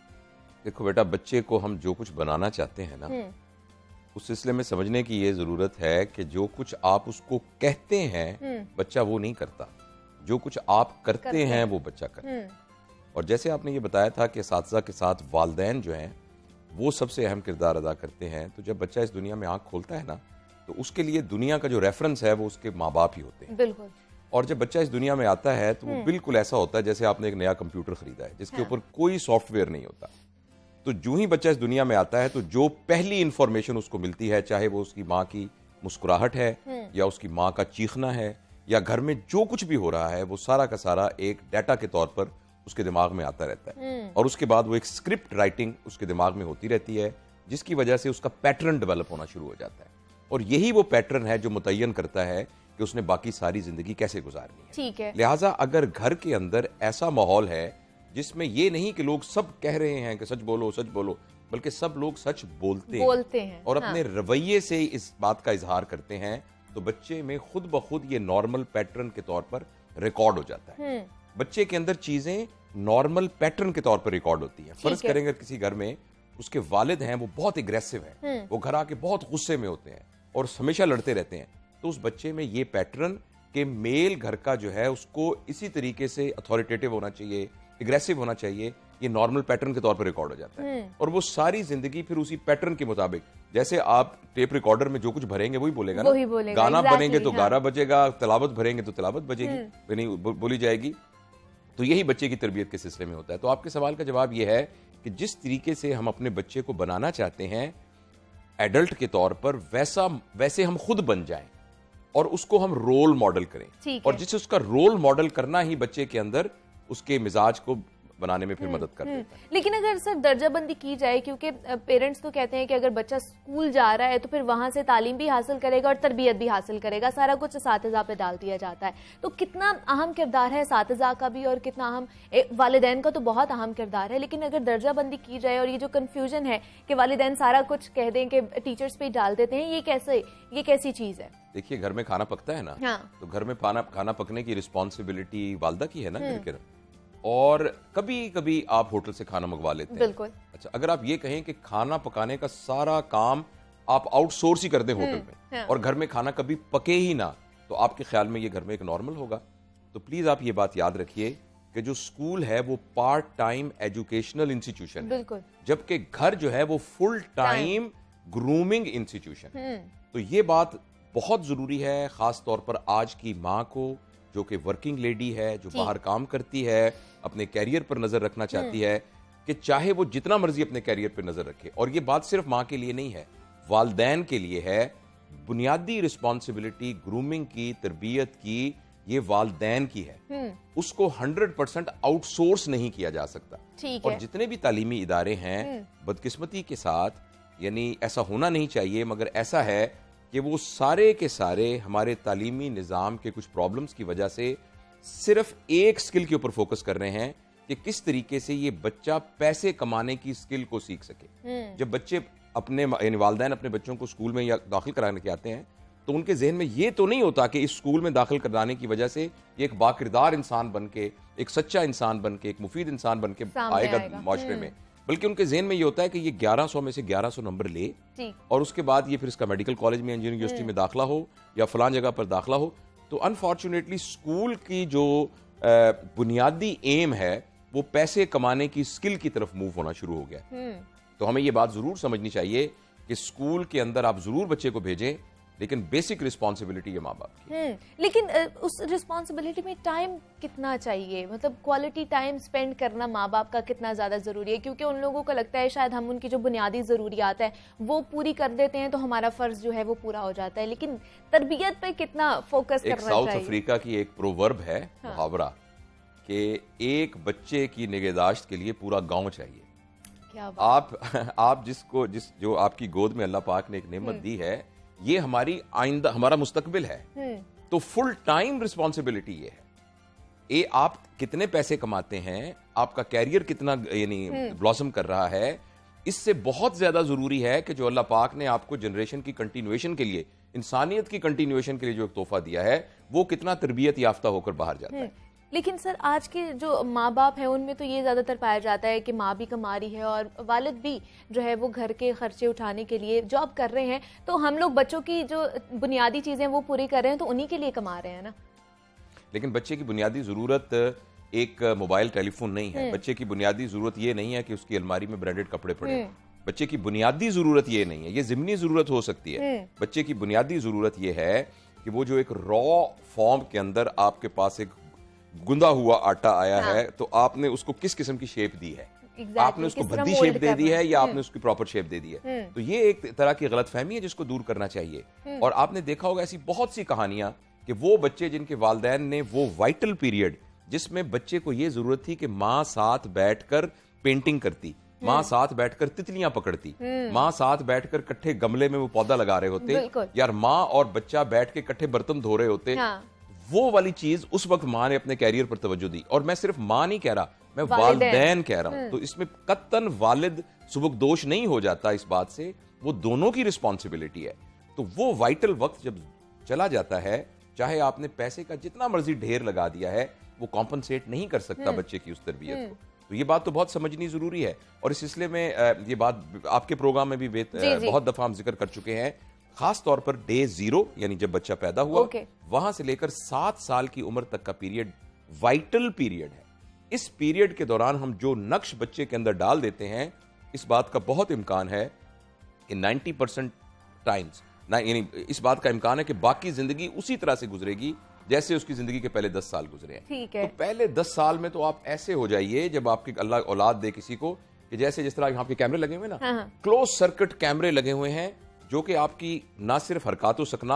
देखो बेटा, बच्चे को हम जो कुछ बनाना चाहते हैं ना, उस सिलसिले में समझने की ये ज़रूरत है कि जो कुछ आप उसको कहते हैं बच्चा वो नहीं करता, जो कुछ आप करते हैं वो बच्चा करता है। और जैसे आपने ये बताया था कि असातिज़ा के साथ वालिदैन जो हैं वो सबसे अहम किरदार अदा करते हैं। तो जब बच्चा इस दुनिया में आँख खोलता है ना, तो उसके लिए दुनिया का जो रेफरेंस है वो उसके माँ बाप ही होते हैं। बिल्कुल। और जब बच्चा इस दुनिया में आता है तो वो बिल्कुल ऐसा होता है जैसे आपने एक नया कंप्यूटर खरीदा है जिसके ऊपर कोई सॉफ्टवेयर नहीं होता। तो जो ही बच्चा इस दुनिया में आता है तो जो पहली इंफॉर्मेशन उसको मिलती है, चाहे वो उसकी माँ की मुस्कुराहट है या उसकी माँ का चीखना है या घर में जो कुछ भी हो रहा है, वो सारा का सारा एक डाटा के तौर पर उसके दिमाग में आता रहता है। और उसके बाद वो एक स्क्रिप्ट राइटिंग उसके दिमाग में होती रहती है जिसकी वजह से उसका पैटर्न डेवलप होना शुरू हो जाता है। और यही वो पैटर्न है जो मुतय्यन करता है कि उसने बाकी सारी जिंदगी कैसे गुजारनी है। ठीक है। लिहाजा अगर घर के अंदर ऐसा माहौल है जिसमें ये नहीं कि लोग सब कह रहे हैं कि सच बोलो सच बोलो, बल्कि सब लोग सच बोलते हैं और अपने रवैये से इस बात का इजहार करते हैं, तो बच्चे में खुद ब खुद ये नॉर्मल पैटर्न के तौर पर रिकॉर्ड हो जाता है। बच्चे के अंदर चीजें नॉर्मल पैटर्न के तौर पर रिकॉर्ड होती हैं। फर्ज करेंगे किसी घर में उसके वालिद हैं वो बहुत एग्रेसिव हैं, वो घर आके बहुत गुस्से में होते हैं और हमेशा लड़ते रहते हैं, तो उस बच्चे में ये पैटर्न के मेल घर का जो है उसको इसी तरीके से अथॉरिटेटिव होना चाहिए, एग्रेसिव होना चाहिए, ये नॉर्मल पैटर्न के तौर पर रिकॉर्ड हो जाता है। और वो सारी जिंदगी फिर उसी पैटर्न के मुताबिक, जैसे आप टेप रिकॉर्डर में जो कुछ भरेंगे वही बोलेगा ना, गाना बनेंगे तो गाना बजेगा, तिलावत भरेंगे तो तिलावत बजेगी, नहीं बोली जाएगी। तो यही बच्चे की तरबियत के सिलसिले में होता है। तो आपके सवाल का जवाब यह है कि जिस तरीके से हम अपने बच्चे को बनाना चाहते हैं एडल्ट के तौर पर, वैसे हम खुद बन जाएं। और उसको हम रोल मॉडल करें, और जिससे उसका रोल मॉडल करना ही बच्चे के अंदर उसके मिजाज को बनाने में फिर मदद कर देता है। लेकिन अगर सर दर्जाबंदी की जाए, क्योंकि पेरेंट्स तो कहते हैं कि अगर बच्चा स्कूल जा रहा है तो फिर वहां से तालीम भी हासिल करेगा और तरबियत भी हासिल करेगा, सारा कुछ असातिज़ा पे डाल दिया जाता है, तो कितना अहम किरदार है असातिज़ा का भी और कितना अहम वालिदैन का तो बहुत अहम किरदार है। लेकिन अगर दर्जाबंदी की जाए और ये जो कन्फ्यूजन है कि वालिदैन सारा कुछ कह दें कि टीचर्स पे डाल देते हैं, ये कैसी चीज है? देखिए, घर में खाना पकता है ना, तो घर में खाना पकने की रिस्पॉन्सिबिलिटी वालदा की है ना, और कभी कभी आप होटल से खाना मंगवा लेते हैं। बिल्कुल। अच्छा, अगर आप ये कहें कि खाना पकाने का सारा काम आप आउटसोर्स ही कर दें होटल में, और घर में खाना कभी पके ही ना, तो आपके ख्याल में ये घर में एक नॉर्मल होगा? तो प्लीज आप ये बात याद रखिए कि जो स्कूल है वो पार्ट टाइम एजुकेशनल इंस्टीट्यूशन है, जबकि घर जो है वो फुल टाइम ग्रूमिंग इंस्टीट्यूशन। तो ये बात बहुत जरूरी है, खास तौर पर आज की माँ को, जो कि वर्किंग लेडी है, जो बाहर काम करती है, अपने कैरियर पर नजर रखना चाहती है, कि चाहे वो जितना मर्जी अपने कैरियर पर नजर रखे। और ये बात सिर्फ माँ के लिए नहीं है, वालिदैन के लिए है। बुनियादी रिस्पॉन्सिबिलिटी ग्रूमिंग की, तरबियत की, ये वालिदैन की है। उसको 100% आउटसोर्स नहीं किया जा सकता। और जितने भी तालीमी इदारे हैं, बदकिस्मती के साथ, यानी ऐसा होना नहीं चाहिए, मगर ऐसा है कि वो सारे के सारे हमारे तालीमी निज़ाम के कुछ प्रॉब्लम्स की वजह से सिर्फ एक स्किल के ऊपर फोकस कर रहे हैं कि किस तरीके से ये बच्चा पैसे कमाने की स्किल को सीख सके। जब बच्चे अपने वालिदैन अपने बच्चों को स्कूल में या दाखिल कराने के आते हैं, तो उनके जहन में ये तो नहीं होता कि इस स्कूल में दाखिल कराने की वजह से ये एक बाकिरदार इंसान बन के, एक सच्चा इंसान बन के, एक मुफीद इंसान बन के आएगा माशरे में, बल्कि उनके ज़हन में ये होता है कि ये 1100 में से 1100 नंबर ले, और उसके बाद ये फिर इसका मेडिकल कॉलेज में, इंजीनियरिंग यूनिवर्सिटी में दाखिला हो या फलान जगह पर दाखिला हो। तो अनफॉर्चुनेटली स्कूल की जो बुनियादी एम है वो पैसे कमाने की स्किल की तरफ मूव होना शुरू हो गया। तो हमें ये बात जरूर समझनी चाहिए कि स्कूल के अंदर आप जरूर बच्चे को भेजें, लेकिन बेसिक रिस्पॉन्सिबिलिटी है माँ बाप की। लेकिन उस रिस्पॉन्सिबिलिटी में टाइम कितना चाहिए, मतलब क्वालिटी टाइम स्पेंड करना माँ बाप का कितना ज्यादा जरूरी है? क्योंकि उन लोगों को लगता है शायद हम उनकी जो बुनियादी जरूरियात है वो पूरी कर देते हैं तो हमारा फर्ज जो है वो पूरा हो जाता है, लेकिन तरबियत पे कितना फोकस करना चाहिए? साउथ अफ्रीका की एक प्रोवर्ब है, मुहावरा, कि एक बच्चे की निगहदाश्त के लिए पूरा गांव चाहिए। क्या बात? आप जो आपकी गोद में अल्लाह पाक ने एक नेमत दी है, ये हमारी आइंदा, हमारा मुस्तकबिल है। तो फुल टाइम रिस्पॉन्सिबिलिटी ये है। ये आप कितने पैसे कमाते हैं, आपका कैरियर कितना यानी ब्लॉसम कर रहा है, इससे बहुत ज्यादा जरूरी है कि जो अल्लाह पाक ने आपको जनरेशन की कंटिन्यूएशन के लिए, इंसानियत की कंटिन्यूएशन के लिए जो तोहफा दिया है, वो कितना तरबियत याफ्ता होकर बाहर जाता है। लेकिन सर आज के जो माँ बाप हैं उनमें तो ये ज़्यादातर पाया जाता है कि माँ भी कमा रही है और वालिद भी जो है वो घर के खर्चे उठाने के लिए जॉब कर रहे हैं, तो हम लोग बच्चों की जो बुनियादी चीज़ें वो पूरी कर रहे हैं, तो उन्हीं के लिए कमा रहे हैं ना। लेकिन बच्चे की बुनियादी ज़रूरत एक मोबाइल टेलीफोन नहीं है। बच्चे की बुनियादी ज़रूरत ये नहीं है कि उसकी अलमारी में ब्रांडेड कपड़े पड़े। बच्चे की बुनियादी ज़रूरत ये नहीं है, ये ज़िमनी ज़रूरत हो सकती है। बच्चे की बुनियादी ज़रूरत ये है कि वो जो एक रॉ फॉर्म के अंदर आपके पास एक गुंदा हुआ आटा आया है, तो आपने उसको किस किस्म की शेप दी है, आपने उसको भद्दी शेप दे दी है या आपने उसकी प्रॉपर शेप दे दी है। तो ये एक तरह की गलतफहमी है जिसको दूर करना चाहिए। और आपने देखा होगा ऐसी बहुत सी कहानियां कि वो बच्चे जिनके वालिदैन ने वो वाइटल पीरियड जिसमें बच्चे को ये जरूरत थी कि माँ साथ बैठकर पेंटिंग करती, माँ साथ बैठकर तितलियां पकड़ती, माँ साथ बैठकर कट्ठे गमले में वो पौधा लगा रहे होते, यार माँ और बच्चा बैठ के कट्ठे बर्तन धो रहे होते, वो वाली चीज उस वक्त माँ ने अपने कैरियर पर तवज्जो दी। और मैं सिर्फ माँ नहीं कह रहा, मैं वालिदैन कह रहा हूं। तो इसमें कत्तन वालिद सुबकदोश नहीं हो जाता इस बात से, वो दोनों की रिस्पॉन्सिबिलिटी है। तो वो वाइटल वक्त जब चला जाता है, चाहे आपने पैसे का जितना मर्जी ढेर लगा दिया है, वो कॉम्पनसेट नहीं कर सकता बच्चे की उस तरबियत को। तो ये बात तो बहुत समझनी जरूरी है। और इस सिलसिले में ये बात आपके प्रोग्राम में भी बहुत दफा हम जिक्र कर चुके हैं, खास तौर पर डे 0 यानी जब बच्चा पैदा हुआ, वहां से लेकर 7 साल की उम्र तक का पीरियड वाइटल पीरियड है। इस पीरियड के दौरान हम जो नक्श बच्चे के अंदर डाल देते हैं, इस बात का बहुत इम्कान है कि 90% टाइम्स, यानी इस बात का इम्कान है कि बाकी जिंदगी उसी तरह से गुजरेगी जैसे उसकी जिंदगी के पहले 10 साल गुजरे हैं। तो पहले 10 साल में तो आप ऐसे हो जाइए, जब आपकी अल्लाह औलाद दे किसी को, कि जैसे जिस तरह यहाँ पे कैमरे लगे हुए ना, क्लोज सर्किट कैमरे लगे हुए हैं, जो कि आपकी ना सिर्फ हरकत व सकनात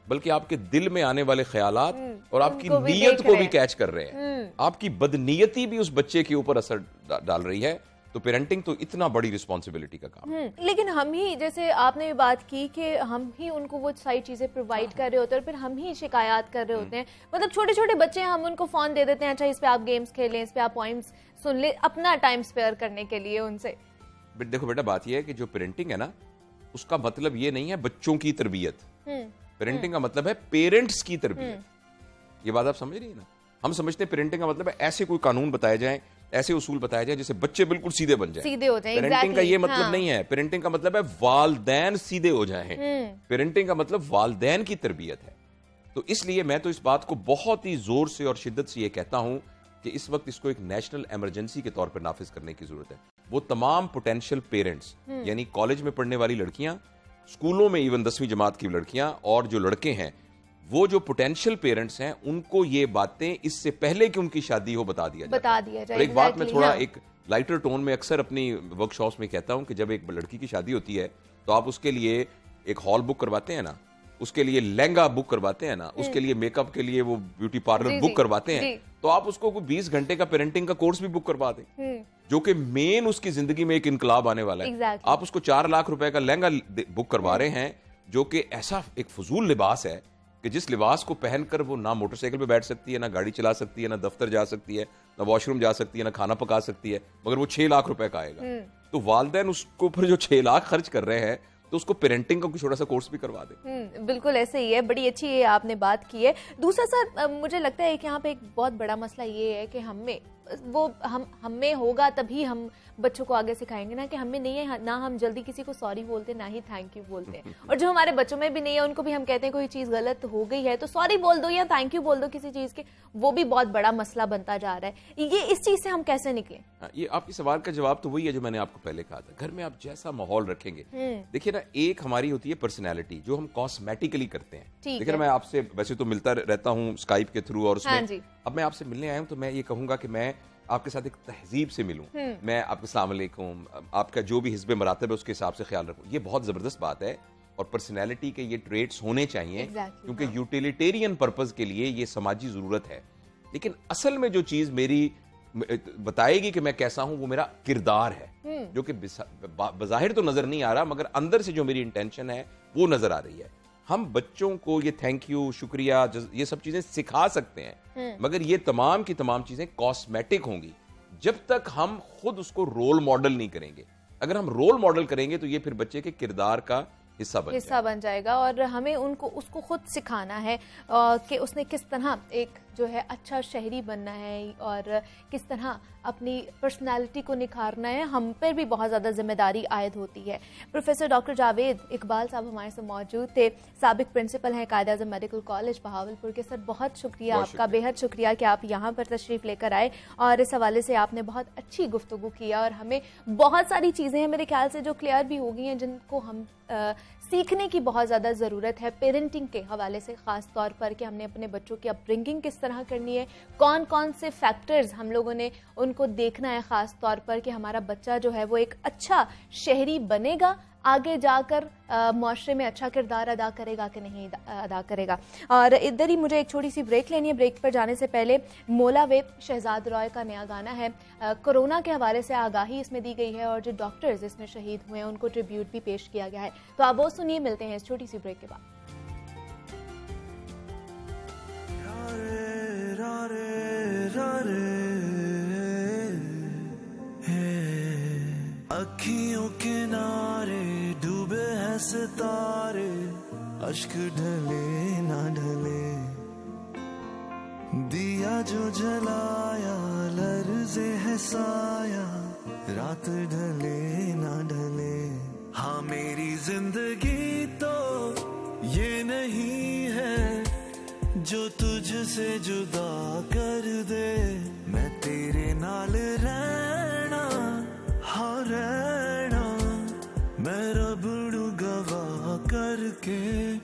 बल्कि आपके दिल में आने वाले ख्यालात और आपकी नीयत को भी कैच कर रहे हैं। आपकी बदनीयती भी उस बच्चे के ऊपर असर डाल रही है। तो पेरेंटिंग तो इतना बड़ी रिस्पॉन्सिबिलिटी का काम है। लेकिन हम ही, जैसे आपने भी बात की कि हम ही उनको वो सारी चीजें प्रोवाइड कर रहे होते हैं और फिर हम ही शिकायत कर रहे होते हैं। मतलब छोटे छोटे बच्चे हैं, हम उनको फोन दे देते हैं, अच्छा इस पे आप गेम्स खेलें, इस पे आप पोइम्स सुन ले, अपना टाइम स्पेयर करने के लिए उनसे। देखो बेटा, बात यह है कि जो पेरेंटिंग है ना, उसका मतलब ये नहीं है बच्चों की तरबियत। पेरेंटिंग का मतलब है पेरेंट्स की तरबियत। ये बात आप समझ रही है ना? हम समझते हैं पेरेंटिंग का मतलब है ऐसे कोई कानून बताए जाएं, ऐसे उसूल बताए जाए जिससे बच्चे बिल्कुल सीधे बन जाएं, सीधे हो जाएं। पेरेंटिंग का ये मतलब नहीं है। पेरेंटिंग का मतलब है वालदैन सीधे हो जाएं। पेरेंटिंग का मतलब वालदैन की तरबियत है। तो इसलिए मैं तो इस बात को बहुत ही जोर से और शिद्दत से ये कहता हूं कि इस वक्त इसको एक नेशनल इमरजेंसी के तौर पर नाफिज करने की जरूरत है। वो तमाम पोटेंशियल पेरेंट्स, यानी कॉलेज में पढ़ने वाली लड़कियां, स्कूलों में इवन 10वीं जमात की लड़कियां, और जो लड़के हैं, वो जो पोटेंशियल पेरेंट्स हैं, उनको ये बातें इससे पहले कि उनकी शादी हो बता दिया जाए। और एक बात मैं थोड़ा एक लाइटर टोन में अक्सर अपनी वर्कशॉप्स में कहता हूं कि जब एक लड़की की शादी होती है तो आप उसके लिए एक हॉल बुक करवाते हैं ना, उसके लिए लहंगा बुक करवाते हैं ना, उसके लिए मेकअप के लिए वो ब्यूटी पार्लर बुक करवाते हैं, तो आप उसको 20 घंटे का पेरेंटिंग का कोर्स भी बुक करवा दें, जो कि मेन उसकी जिंदगी में एक इनकलाब आने वाला है। आप उसको 4 लाख रुपए का लहंगा बुक करवा रहे हैं, जो कि ऐसा एक फजूल लिबास है कि जिस लिबास को पहनकर वो ना मोटरसाइकिल पे बैठ सकती है, ना गाड़ी चला सकती है, ना दफ्तर जा सकती है, ना वॉशरूम जा सकती है, ना खाना पका सकती है, मगर वो 6 लाख रुपए का आएगा। तो वालिदैन उसको ऊपर जो 6 लाख खर्च कर रहे हैं, तो उसको पेरेंटिंग का छोटा सा कोर्स भी करवा दे। बिल्कुल ऐसे ही है। बड़ी अच्छी ये आपने बात की है। दूसरा सर, मुझे लगता है कि यहाँ पे एक बहुत बड़ा मसला ये है कि हमें होगा तभी हम बच्चों को आगे सिखाएंगे ना, कि हमें नहीं है ना, हम जल्दी किसी को सॉरी बोलते, ना ही थैंक यू बोलते हैं। और जो हमारे बच्चों में भी नहीं है, उनको भी हम कहते हैं कोई चीज गलत हो गई है तो सॉरी बोल दो या थैंक यू बोल दो किसी चीज के, वो भी बहुत बड़ा मसला बनता जा रहा है। ये इस चीज से हम कैसे निकले? ये आपके सवाल का जवाब तो वही है जो मैंने आपको पहले कहा था। घर में आप जैसा माहौल रखेंगे, देखिए ना, एक हमारी होती है पर्सनैलिटी जो हम कॉस्मेटिकली करते हैं। देखिए ना, मैं आपसे वैसे तो मिलता रहता हूँ स्काइप के थ्रू, और उसमें अब मैं आपसे मिलने आया हूँ तो मैं ये कहूंगा कि मैं आपके साथ एक तहजीब से मिलूं। मैं आपके अस्सलाम वालेकुम, आपका जो भी हिस्बे मरातब है उसके हिसाब से ख्याल रखूं। ये बहुत जबरदस्त बात है और पर्सनैलिटी के ये ट्रेट्स होने चाहिए, क्योंकि यूटिलिटेरियन पर्पस के लिए ये समाजी जरूरत है। लेकिन असल में जो चीज मेरी बताएगी कि मैं कैसा हूं, वो मेरा किरदार है, जो कि बज़ाहिर तो नजर नहीं आ रहा, मगर अंदर से जो मेरी इंटेंशन है वो नजर आ रही है। हम बच्चों को ये थैंक यू, शुक्रिया, ये सब चीजें सिखा सकते हैं, मगर ये तमाम की तमाम चीजें कॉस्मेटिक होंगी जब तक हम खुद उसको रोल मॉडल नहीं करेंगे। अगर हम रोल मॉडल करेंगे तो ये फिर बच्चे के किरदार का हिस्सा बन जाएगा और हमें उसको खुद सिखाना है कि उसने किस तरह एक जो है अच्छा शहरी बनना है और किस तरह अपनी पर्सनालिटी को निखारना है। हम पर भी बहुत ज़्यादा जिम्मेदारी आयद होती है। प्रोफेसर डॉक्टर जावेद इकबाल साहब हमारे साथ मौजूद थे, साबिक प्रिंसिपल हैं कायद-ए-आज़म मेडिकल कॉलेज बहावलपुर के। सर बहुत शुक्रिया आपका, बेहद शुक्रिया कि आप यहाँ पर तशरीफ़ लेकर आए और इस हवाले से आपने बहुत अच्छी गुफ्तगू किया और हमें बहुत सारी चीज़ें हैं मेरे ख्याल से जो क्लियर भी हो गई हैं, जिनको हम सीखने की बहुत ज़्यादा ज़रूरत है पेरेंटिंग के हवाले से, ख़ास तौर पर कि हमने अपने बच्चों की अपब्रिंगिंग किस तरह करनी है, कौन कौन से फैक्टर्स हम लोगों ने उनको देखना है, ख़ास तौर पर कि हमारा बच्चा जो है वो एक अच्छा शहरी बनेगा, आगे जाकर मुआशरे में अच्छा किरदार अदा करेगा कि नहीं अदा करेगा। और इधर ही मुझे एक छोटी सी ब्रेक लेनी है। ब्रेक पर जाने से पहले मोला वे शहजाद रॉय का नया गाना है। कोरोना के हवाले से आगाही इसमें दी गई है और जो डॉक्टर्स इसमें शहीद हुए हैं उनको ट्रिब्यूट भी पेश किया गया है। तो आप वो सुनिए, मिलते हैं इस छोटी सी ब्रेक के बाद। अखियों किनारे डूबे हैं सितारे, अश्क ढले ना ढले, दिया जो जलाया लर्ज़े है साया, रात ढले ना ढले। हाँ मेरी जिंदगी तो ये नहीं है जो तुझसे जुदा कर दे, मैं तेरे नाल रहना, हाँ रहना, मैं रबड़ू गवाह करके।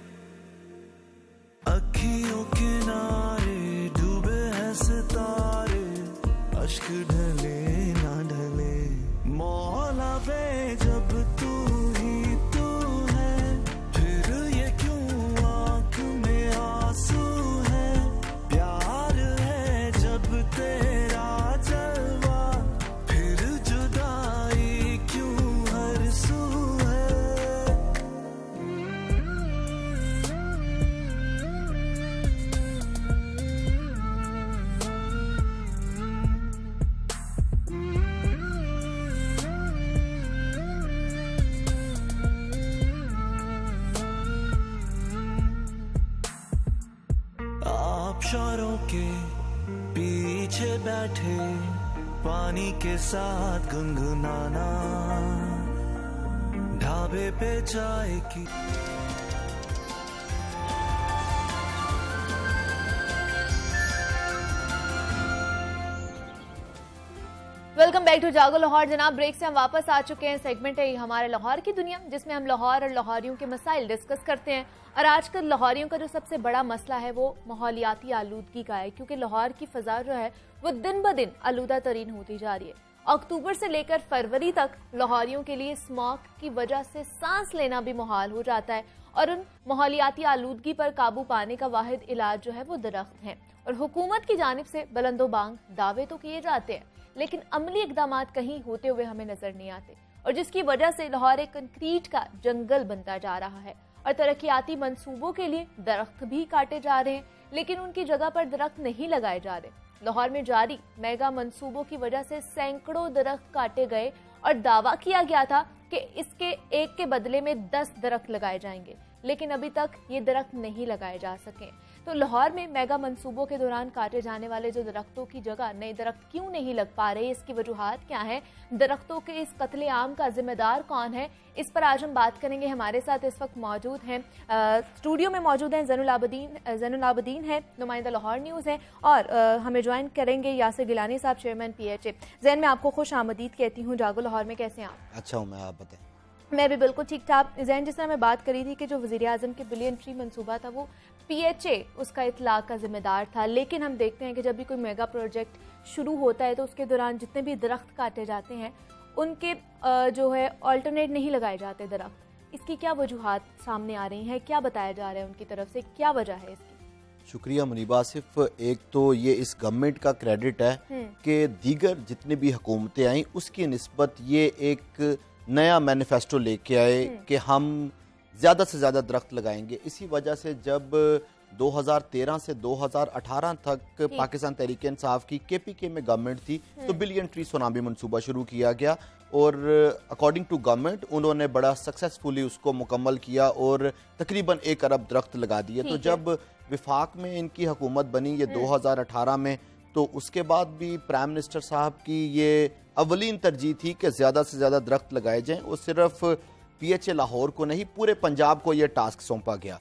अखियों किनारे डूबे हैं सितारे, अश्क ढले ना ढले, मौला वे जब तू ही तू है, फिर ये क्यों आँख में दीवारों के पीछे बैठे पानी के साथ गुनगुनाना, ढाबे पे चाय की। वेलकम बैक टू जागो लाहौर। जनाब, ब्रेक से हम वापस आ चुके हैं। सेगमेंट है हमारे लाहौर की दुनिया, जिसमें हम लाहौर और लाहौरियों के मसाइल डिस्कस करते हैं। और आजकल लाहौरियों का जो सबसे बड़ा मसला है वो माहौलियाती आलूदगी का है, क्योंकि लाहौर की फ़ज़ा जो है वो दिन ब दिन आलूदा तरीन होती जा रही है। अक्टूबर से लेकर फरवरी तक लाहौरियों के लिए स्मॉग की वजह से सांस लेना भी मुहाल हो जाता है। और उन माहौलियाती आलूदगी पर काबू पाने का वाहिद इलाज जो है वो दरख्त है। और हुकूमत की जानिब से बुलंदोबांग दावे तो किए जाते हैं, लेकिन अमली इकदाम कहीं होते हुए हमें नजर नहीं आते, और जिसकी वजह से लाहौर एक कंक्रीट का जंगल बनता जा रहा है। और तरक्याती मंसूबों के लिए दरख्त भी काटे जा रहे हैं, लेकिन उनकी जगह पर दरख्त नहीं लगाए जा रहे। लाहौर में जारी मेगा मंसूबों की वजह से सैकड़ों दरख्त काटे गए और दावा किया गया था कि इसके एक के बदले में 10 दरख्त लगाए जाएंगे, लेकिन अभी तक ये दरख्त नहीं लगाए जा सके। तो लाहौर में मेगा मंसूबों के दौरान काटे जाने वाले जो दरख्तों की जगह नए दरख्त क्यों नहीं लग पा रहे, इसकी वजूहात क्या है, दरख्तों के इस कत्ले आम का जिम्मेदार कौन है, इस पर आज हम बात करेंगे। हमारे साथ इस वक्त मौजूद हैं, स्टूडियो में मौजूद हैं ज़ैनुल आबदीन है, नुमाइंदा लाहौर न्यूज़ है, और हमें ज्वाइन करेंगे यासिर गिलानी साहब, चेयरमैन PHA। जैन, मैं आपको खुश आमदीद कहती हूँ जागो लाहौर में। कैसे हैं आप? अच्छा हूँ मैं, आप बताएं। मैं भी बिल्कुल ठीक ठाक। जैन, जिस तरह मैं बात करी थी कि जो वज़ीर आज़म के बिलियन ट्री मंसूबा था वो PHA उसका इतलाक़ का जिम्मेदार था, लेकिन हम देखते हैं कि जब भी कोई मेगा प्रोजेक्ट शुरू होता है तो उसके दौरान जितने भी दरख्त काटे जाते हैं उनके जो है ऑल्टरनेट नहीं लगाए जाते दरख्त। इसकी क्या वजूहात सामने आ रही हैं, क्या बताया जा रहा है उनकी तरफ से, क्या वजह है इसकी? शुक्रिया मुनीबा। सिर्फ एक तो ये इस गवर्नमेंट का क्रेडिट है कि दीगर जितनी भी हुकूमतें आई उसकी निस्बत ये एक नया मैनिफेस्टो लेके आए कि हम ज़्यादा से ज़्यादा दरख्त लगाएंगे। इसी वजह से जब 2013 से 2018 तक पाकिस्तान तहरीक इंसाफ की KPK में गवर्नमेंट थी तो बिलियन ट्री सुनामी मंसूबा शुरू किया गया, और अकॉर्डिंग टू गवर्नमेंट उन्होंने बड़ा सक्सेसफुली उसको मुकम्मल किया और तकरीबन 1 अरब दरख्त लगा दिए। तो जब विफाक में इनकी हुकूमत बनी ये 2018 में, तो उसके बाद भी प्राइम मिनिस्टर साहब की ये अवलीन तरजीह थी कि ज़्यादा से ज़्यादा दरख्त लगाए जाएं, और सिर्फ PHA लाहौर को नहीं पूरे पंजाब को ये टास्क सौंपा गया।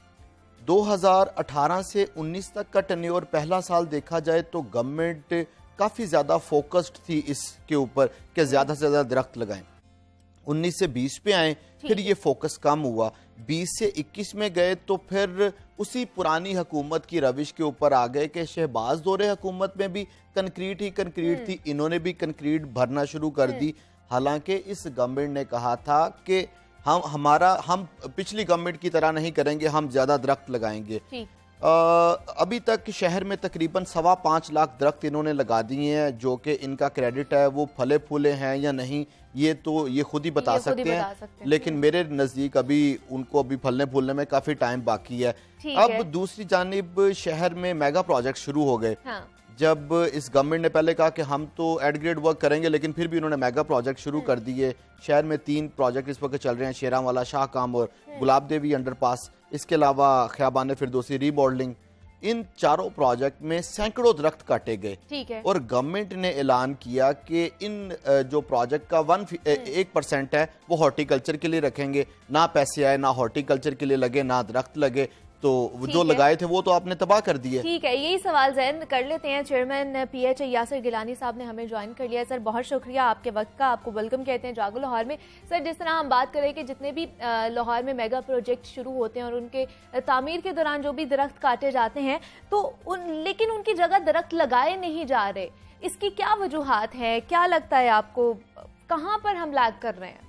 2018 से 19 तक का टेन्योर पहला साल देखा जाए तो गवर्नमेंट काफ़ी ज़्यादा फोकस्ड थी इसके ऊपर कि ज़्यादा से ज़्यादा दरख्त लगाएं। 19 से 20 पे आए, फिर ये फोकस कम हुआ। 20 से 21 में गए तो फिर उसी पुरानी हुकूमत की रविश के ऊपर आ गए कि शहबाज दौरे हुकूमत में भी कंक्रीट ही कंक्रीट थी, इन्होंने भी कंक्रीट भरना शुरू कर दी। हालांकि इस गवर्नमेंट ने कहा था कि हम पिछली गवर्नमेंट की तरह नहीं करेंगे, हम ज़्यादा दरख्त लगाएंगे। अभी तक शहर में तकरीबन 5.25 लाख दरख्त इन्होंने लगा दिए हैं, जो कि इनका क्रेडिट है वो फले फूले हैं या नहीं ये तो ये खुद ही बता सकते हैं, लेकिन मेरे नज़दीक अभी उनको अभी फलने फूलने में काफ़ी टाइम बाकी है। अब दूसरी जानिब शहर में मेगा प्रोजेक्ट शुरू हो गए। जब इस गवर्नमेंट ने पहले कहा कि हम तो एट ग्रेड वर्क करेंगे, लेकिन फिर भी उन्होंने मेगा प्रोजेक्ट शुरू कर दिए। शहर में 3 प्रोजेक्ट इस वक्त चल रहे हैं, शेरावाला, शाह काम और गुलाब देवी अंडरपास। इसके अलावा ख़ियाबान फिरदौसी रीमॉडलिंग। इन चारों प्रोजेक्ट में सैकड़ों दरख्त काटे गए, और गवर्नमेंट ने ऐलान किया कि इन जो प्रोजेक्ट का 1% है वो हॉर्टिकल्चर के लिए रखेंगे। ना पैसे आए, ना हॉर्टिकल्चर के लिए लगे, ना दरख्त लगे, तो जो लगाए थे वो तो आपने तबाह कर दिए। ठीक है, यही सवाल जैन कर लेते हैं। चेयरमैन PHA यासिर गिलानी साहब ने हमें ज्वाइन कर लिया है। सर, बहुत शुक्रिया आपके वक्त का, आपको वेलकम कहते हैं जागो लाहौर में। सर, जिस तरह हम बात करें कि जितने भी लाहौर में मेगा प्रोजेक्ट शुरू होते हैं और उनके तामीर के दौरान जो भी दरख्त काटे जाते हैं तो लेकिन उनकी जगह दरख्त लगाए नहीं जा रहे, इसकी क्या वजूहात है, क्या लगता है आपको, कहाँ पर हम लैग कर रहे हैं?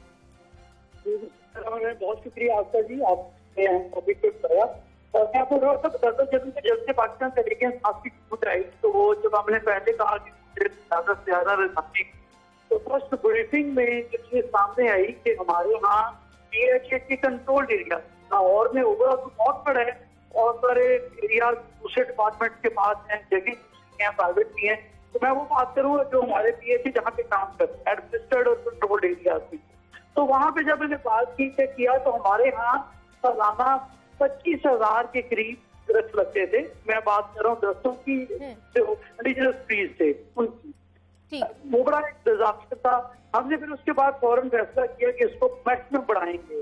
बहुत शुक्रिया आपका जी, आपने टॉपिक पे बताया। मैं आपको थोड़ा सा बताता हूँ, जब से पाकिस्तान तहरीक इंसाफ की हुकूमत आई तो वो जब हमने पहले कहा कि ज़्यादा से ज़्यादा रसानी, तो फर्स्ट ब्रीफिंग में जब ये सामने आई कि हमारे यहाँ PHA के कंट्रोल्ड एरिया लाहौर में ओवरऑल तो बहुत बड़ा है, और सारे एरिया दूसरे डिपार्टमेंट के पास हैं, जगह प्राइवेट भी हैं। तो मैं वो बात करूँगा जो हमारे PHA जहाँ पे काम करते हैं एडमिनिस्ट्रेड और कंट्रोल्ड एरिया की, तो वहाँ पे जब मैंने बात की किया तो हमारे यहाँ सालाना 25,000 के करीब दरख्त लगते थे, मैं बात कर रहा हूँ दरख्तों की जो इंडिजिनस ट्रीज थे उनकी, वो बड़ा एक डिजास्टर था। हमने फिर उसके बाद फौरन फैसला किया कि इसको मैक्सिमम बढ़ाएंगे।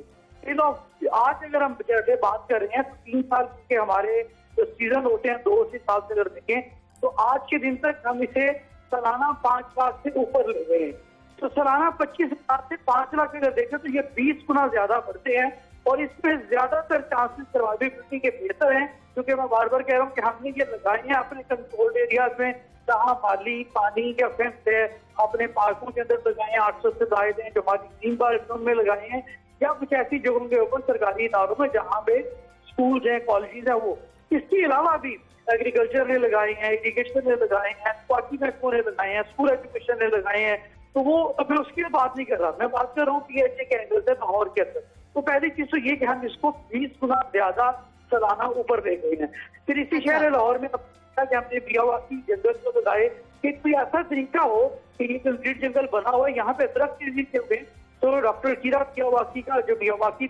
आज अगर हम जैसे बात कर रहे हैं तो 3 साल के हमारे जो सीजन होते हैं 2 से 7 से अगर देखें तो आज के दिन तक हम इसे सालाना 5 लाख से ऊपर ले गए हैं। तो सालाना 25,000 से 5 लाख अगर देखें तो ये 20 गुना ज्यादा बढ़ते हैं और इसमें ज्यादातर चांसेस सर्वाइवेबिलिटी के बेहतर हैं, क्योंकि मैं बार बार कह रहा हूँ कि हमने ये लगाए हैं अपने कंट्रोल्ड एरियाज में जहाँ माली पानी या फेंस है, अपने पार्कों के अंदर लगाए हैं, 800 से जायद हैं जो हमारी 3 पार्कों में लगाए हैं, या कुछ ऐसी जगहों के ऊपर सरकारी इदारों में जहाँ पे स्कूल हैं, कॉलेजेस हैं। वो इसके अलावा भी एग्रीकल्चर ने लगाए हैं, इरिगेशन ने लगाए हैं, पार्टी महकमों ने लगाए हैं, स्कूल एजुकेशन ने लगाए हैं। तो वो अब मैं उसकी बात नहीं कर रहा, मैं बात कर रहा हूँ PHA के एंगल से लाहौर के अंदर। तो पहली चीज तो ये कि हम इसको 20 गुना ज्यादा सालाना ऊपर ले गए हैं। फिर इसी शहर लाहौर में हमने मियावाकी जंगल को लगाए कि कोई ऐसा तरीका हो कि ये कंक्रीट जंगल बना हुआ है, यहाँ पे दरख्त नहीं हुए। तो डॉक्टर कीरा मियावाकी का जो मियावाकी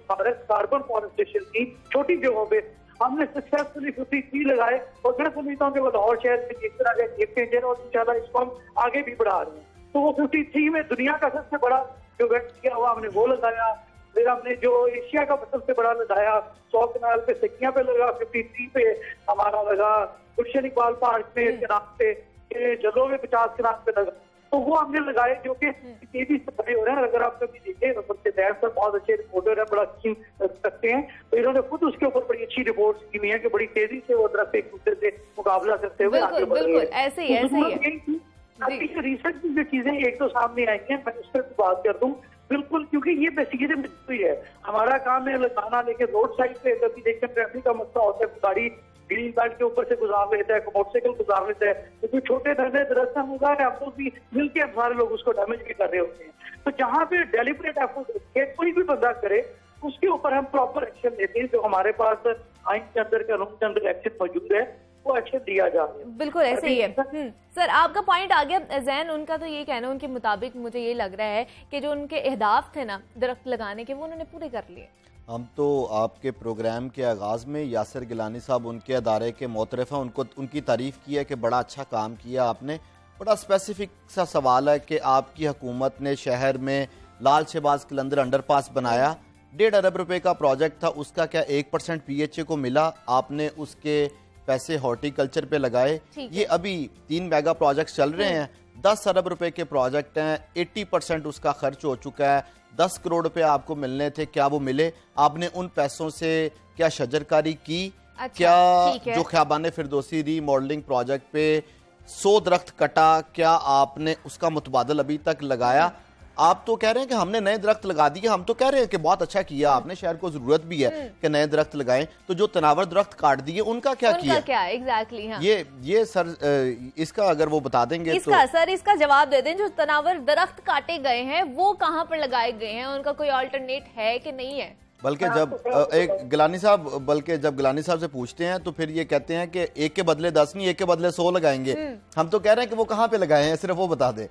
कार्बन फॉरेस्टेशन की छोटी जगहों पे हमने सक्सेसफुली 53 लगाए और मैं समझता हूँ कि वो लाहौर शहर में जिस तरह गेम चेंजर और इंशाल्लाह इसको हम आगे भी बढ़ा रहे हैं। तो वो 53 में दुनिया का सबसे बड़ा जो व्यक्त किया हुआ हमने वो लगाया। फिर हमने जो एशिया का सबसे बड़ा लगाया 100 कनाल पे सिक्कियां पे लगा, 53 पे हमारा लगा, गुलशन इकबाल पार्क पे नाम पे, जलों में 50 कनाल पे लगा। तो वो हमने लगाए जो कि तेजी से बड़े हो रहे हैं। अगर आप कभी देखें सर बहुत अच्छे रिपोर्टर है, बड़ा अच्छी सकते हैं, तो इन्होंने खुद उसके ऊपर बड़ी अच्छी रिपोर्ट की हुई है कि बड़ी तेजी से वो दरख्त एक दूसरे से मुकाबला करते हुए आगे बढ़ रहे हैं। ऐसे ही रिसर्च की जो चीजें एक तो सामने आई हैं, मैं उस पर बात कर दूं बिल्कुल, क्योंकि ये बेसिकली मजबूरी है। हमारा काम है लगाना, लेकिन रोड साइड पे कभी देखते हैं ट्रैफिक का मसला होता है, गाड़ी ग्रीन कार्ड के ऊपर से गुजार लेता है, मोटरसाइकिल गुजार लेता है, तो कोई छोटे धंधे दरअसल हम उगा रहे हैं, हम लोग भी मिलकर सारे लोग उसको डैमेज भी कर रहे होते हैं। तो जहाँ पे डेलिब्रेट एफर्ट कोई भी बंदा करे उसके ऊपर हम प्रॉपर एक्शन लेते हैं। जो हमारे पास आइन के अंदर, कानून के अंदर एक्शन मौजूद है वो एक्शन दिया जा रहा है। बिल्कुल ऐसे ही है। सर आपका पॉइंट आ गया जैन, उनका तो ये कहना, उनके मुताबिक मुझे ये लग रहा है कि जो उनके अहदाफ थे ना दरख्त लगाने के, वो उन्होंने पूरे कर लिए। हम तो आपके प्रोग्राम के आगाज़ में यासिर गिलानी साहब उनके अदारे के मोतरफ़ हैं, उनको उनकी तारीफ़ की है कि बड़ा अच्छा काम किया आपने। बड़ा स्पेसिफिक सा सवाल है कि आपकी हुकूमत ने शहर में लाल शहबाज कलंदर अंडरपास बनाया, 1.5 अरब रुपए का प्रोजेक्ट था, उसका क्या 1% PHA को मिला? आपने उसके पैसे हॉर्टिकल्चर पे लगाए। ये अभी 3 मेगा प्रोजेक्ट चल रहे हैं, 10 अरब रुपए के प्रोजेक्ट हैं, 80% उसका खर्च हो चुका है, 10 करोड़ रुपए आपको मिलने थे, क्या वो मिले? आपने उन पैसों से क्या शजरकारी की? अच्छा, क्या जो ख्याबान फिरदौसी रीमॉडलिंग प्रोजेक्ट पे 100 दरख्त कटा, क्या आपने उसका मुतबादल अभी तक लगाया? आप तो कह रहे हैं कि हमने नए दरख्त लगा दिए, हम तो कह रहे हैं कि बहुत अच्छा किया आपने, शहर को जरूरत भी है कि नए दरख्त लगाएं। तो जो तनावर दरख्त काट दिए उनका क्या किया? क्या एग्जैक्टली हाँ। ये सर इसका अगर वो बता देंगे इसका, तो सर इसका जवाब दे दें। जो तनावर दरख्त काटे गए हैं वो कहाँ पर लगाए गए हैं, उनका कोई ऑल्टरनेट है कि नहीं है? बल्कि जब गिलानी साहब से पूछते हैं तो फिर ये कहते हैं कि एक के बदले 10 नहीं, एक के बदले 100 लगाएंगे। हम तो कह रहे हैं कि वो कहाँ पे लगाए हैं, सिर्फ वो बता दें।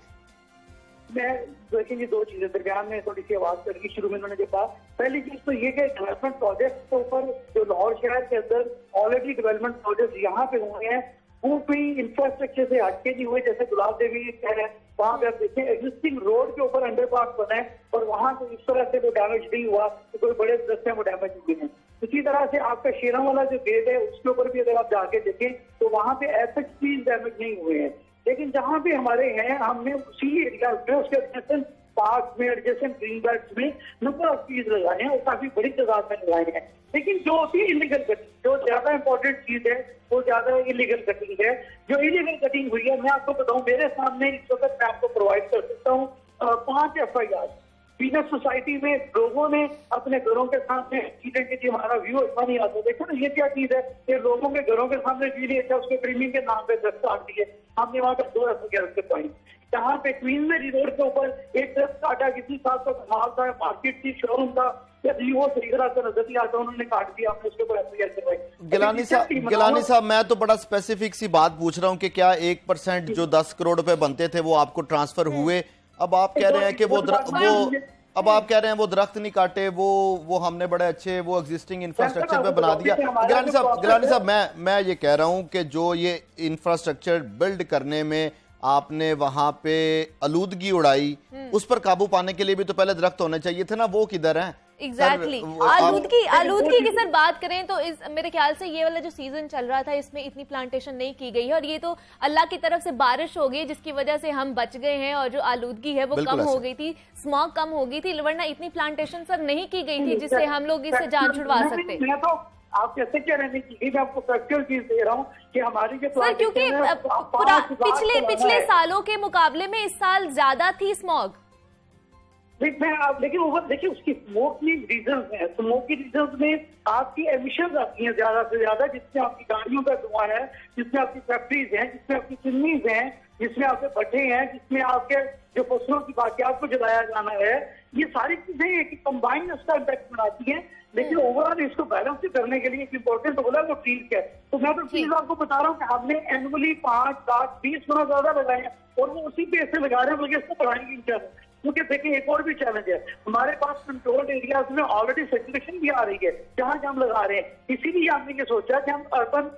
मैं देखिए 2 चीजें दरमियान में थोड़ी सी आवाज करके शुरू में उन्होंने जो कहा, पहली चीज तो ये कि डेवलपमेंट प्रोजेक्ट के ऊपर जो लाहौर शहर के अंदर ऑलरेडी डेवलपमेंट प्रोजेक्ट यहाँ पे हुए हैं वो कोई इंफ्रास्ट्रक्चर से हटके नहीं हुए। जैसे गुलाब देवी कह रहे हैं, वहाँ पे आप देखें एग्जिस्टिंग रोड के ऊपर अंडरपास बना है और वहाँ पे इस तरह से वो डैमेज नहीं हुआ तो कोई बड़े दस्ते वो डैमेज हुए हैं। इसी तरह से आपका शेरा वाला जो गेट है उसके ऊपर भी अगर आप जाके देखें तो वहाँ पे ऐसे चीज डैमेज नहीं हुए हैं। लेकिन जहाँ पे हमारे हैं, हमने उसी एरिया में उसके एडजेसेंट पार्क में, एडजेसेंट ग्रीन बेल्ट में नंबर ऑफ चीज लगाए हैं और काफी बड़ी तादाद में लगाए हैं। लेकिन जो होती है इलीगल कटिंग, जो ज्यादा इंपॉर्टेंट चीज है वो ज्यादा इलीगल कटिंग है। जो इलीगल कटिंग हुई है, मैं आपको बताऊं, मेरे सामने इस वक्त मैं आपको प्रोवाइड कर सकता हूँ 5 FIR पीनट सोसाइटी में लोगों ने अपने घरों के सामने की हमारा व्यू अच्छा नहीं आता। देखो ना ये क्या चीज है, ये लोगों के घरों के सामने व्यू नहीं अच्छा, उसके प्रीमियम के नाम पे दरख्त काट दिए। हमने वहाँ पे 2 FIR के पॉइंट, जहाँ पे क्वीन मेरी रोड के ऊपर एक दरख्त काटा, किसी साथ का कमाल था, मार्केट थी, शोरूम था, वो सही तरह से नजर नहीं आता, उन्होंने काट दिया, हमने उसके ऊपर FIR करवाई। गिलानी साहब मैं तो बड़ा स्पेसिफिक सी बात पूछ रहा हूँ कि क्या 1% जो 10 करोड़ रुपए बनते थे वो आपको ट्रांसफर हुए? अब आप कह रहे हैं कि वो अब आप कह रहे हैं वो दरख्त नहीं काटे, वो हमने बड़े अच्छे वो एग्जिस्टिंग इंफ्रास्ट्रक्चर पे बना दिया। गिलानी साहब मैं ये कह रहा हूं कि जो ये इंफ्रास्ट्रक्चर बिल्ड करने में आपने वहां पे आलूदगी उड़ाई, उस पर काबू पाने के लिए भी तो पहले दरख्त होने चाहिए थे ना, वो किधर हैं? एग्जैक्टली आलूदगी की सर बात करें तो मेरे ख्याल से ये वाला जो सीजन चल रहा था इसमें इतनी प्लांटेशन नहीं की गई है, और ये तो अल्लाह की तरफ से बारिश हो गई जिसकी वजह से हम बच गए हैं, और जो आलूदगी है वो कम हो गई थी, स्मॉग कम हो गई थी, वरना इतनी प्लांटेशन सर नहीं की गई थी जिससे हम लोग इससे जान छुड़वा सकते। आप कैसे कह रहे हैं? मैं आपको फैक्चुअल चीज दे रहा हूँ कि हमारी जो सर, क्योंकि पिछले सालों के मुकाबले में इस साल ज्यादा थी स्मॉग। लेकिन ओवर देखिए उसकी स्मोक की रीजन है, स्मोक की रीजन में आपकी एमिशन आती है ज्यादा से ज्यादा, जिसमें आपकी गाड़ियों का धुआं है, जिसमें आपकी फैक्ट्रीज हैं, जिसमें आपकी चिमनीज हैं, जिसमें आपके भट्टे हैं, जिसमें आपके जो फसलों की बाकियात को जलाया जाना है, ये सारी चीजें एक कंबाइंड उसका इम्पैक्ट बनाती है। लेकिन ओवरऑल इसको बैलेंस करने के लिए एक इम्पोर्टेंट बोला वो ट्रीज है। तो मैं तो ट्रीज आपको बता रहा हूँ कि हमने एनुअली 5, 10, 20 गुना ज्यादा लगाए हैं, और वो उसी पेस से लगा रहे हैं, बल्कि इसको बढ़ाएंगे इंशाल्लाह। क्योंकि देखिए एक और भी चैलेंज है, हमारे पास कंट्रोल्ड एरियाज में ऑलरेडी सेचुरेशन भी आ रही है जहां हम लगा रहे हैं। इसीलिए हमने ये सोचा कि हम अर्बन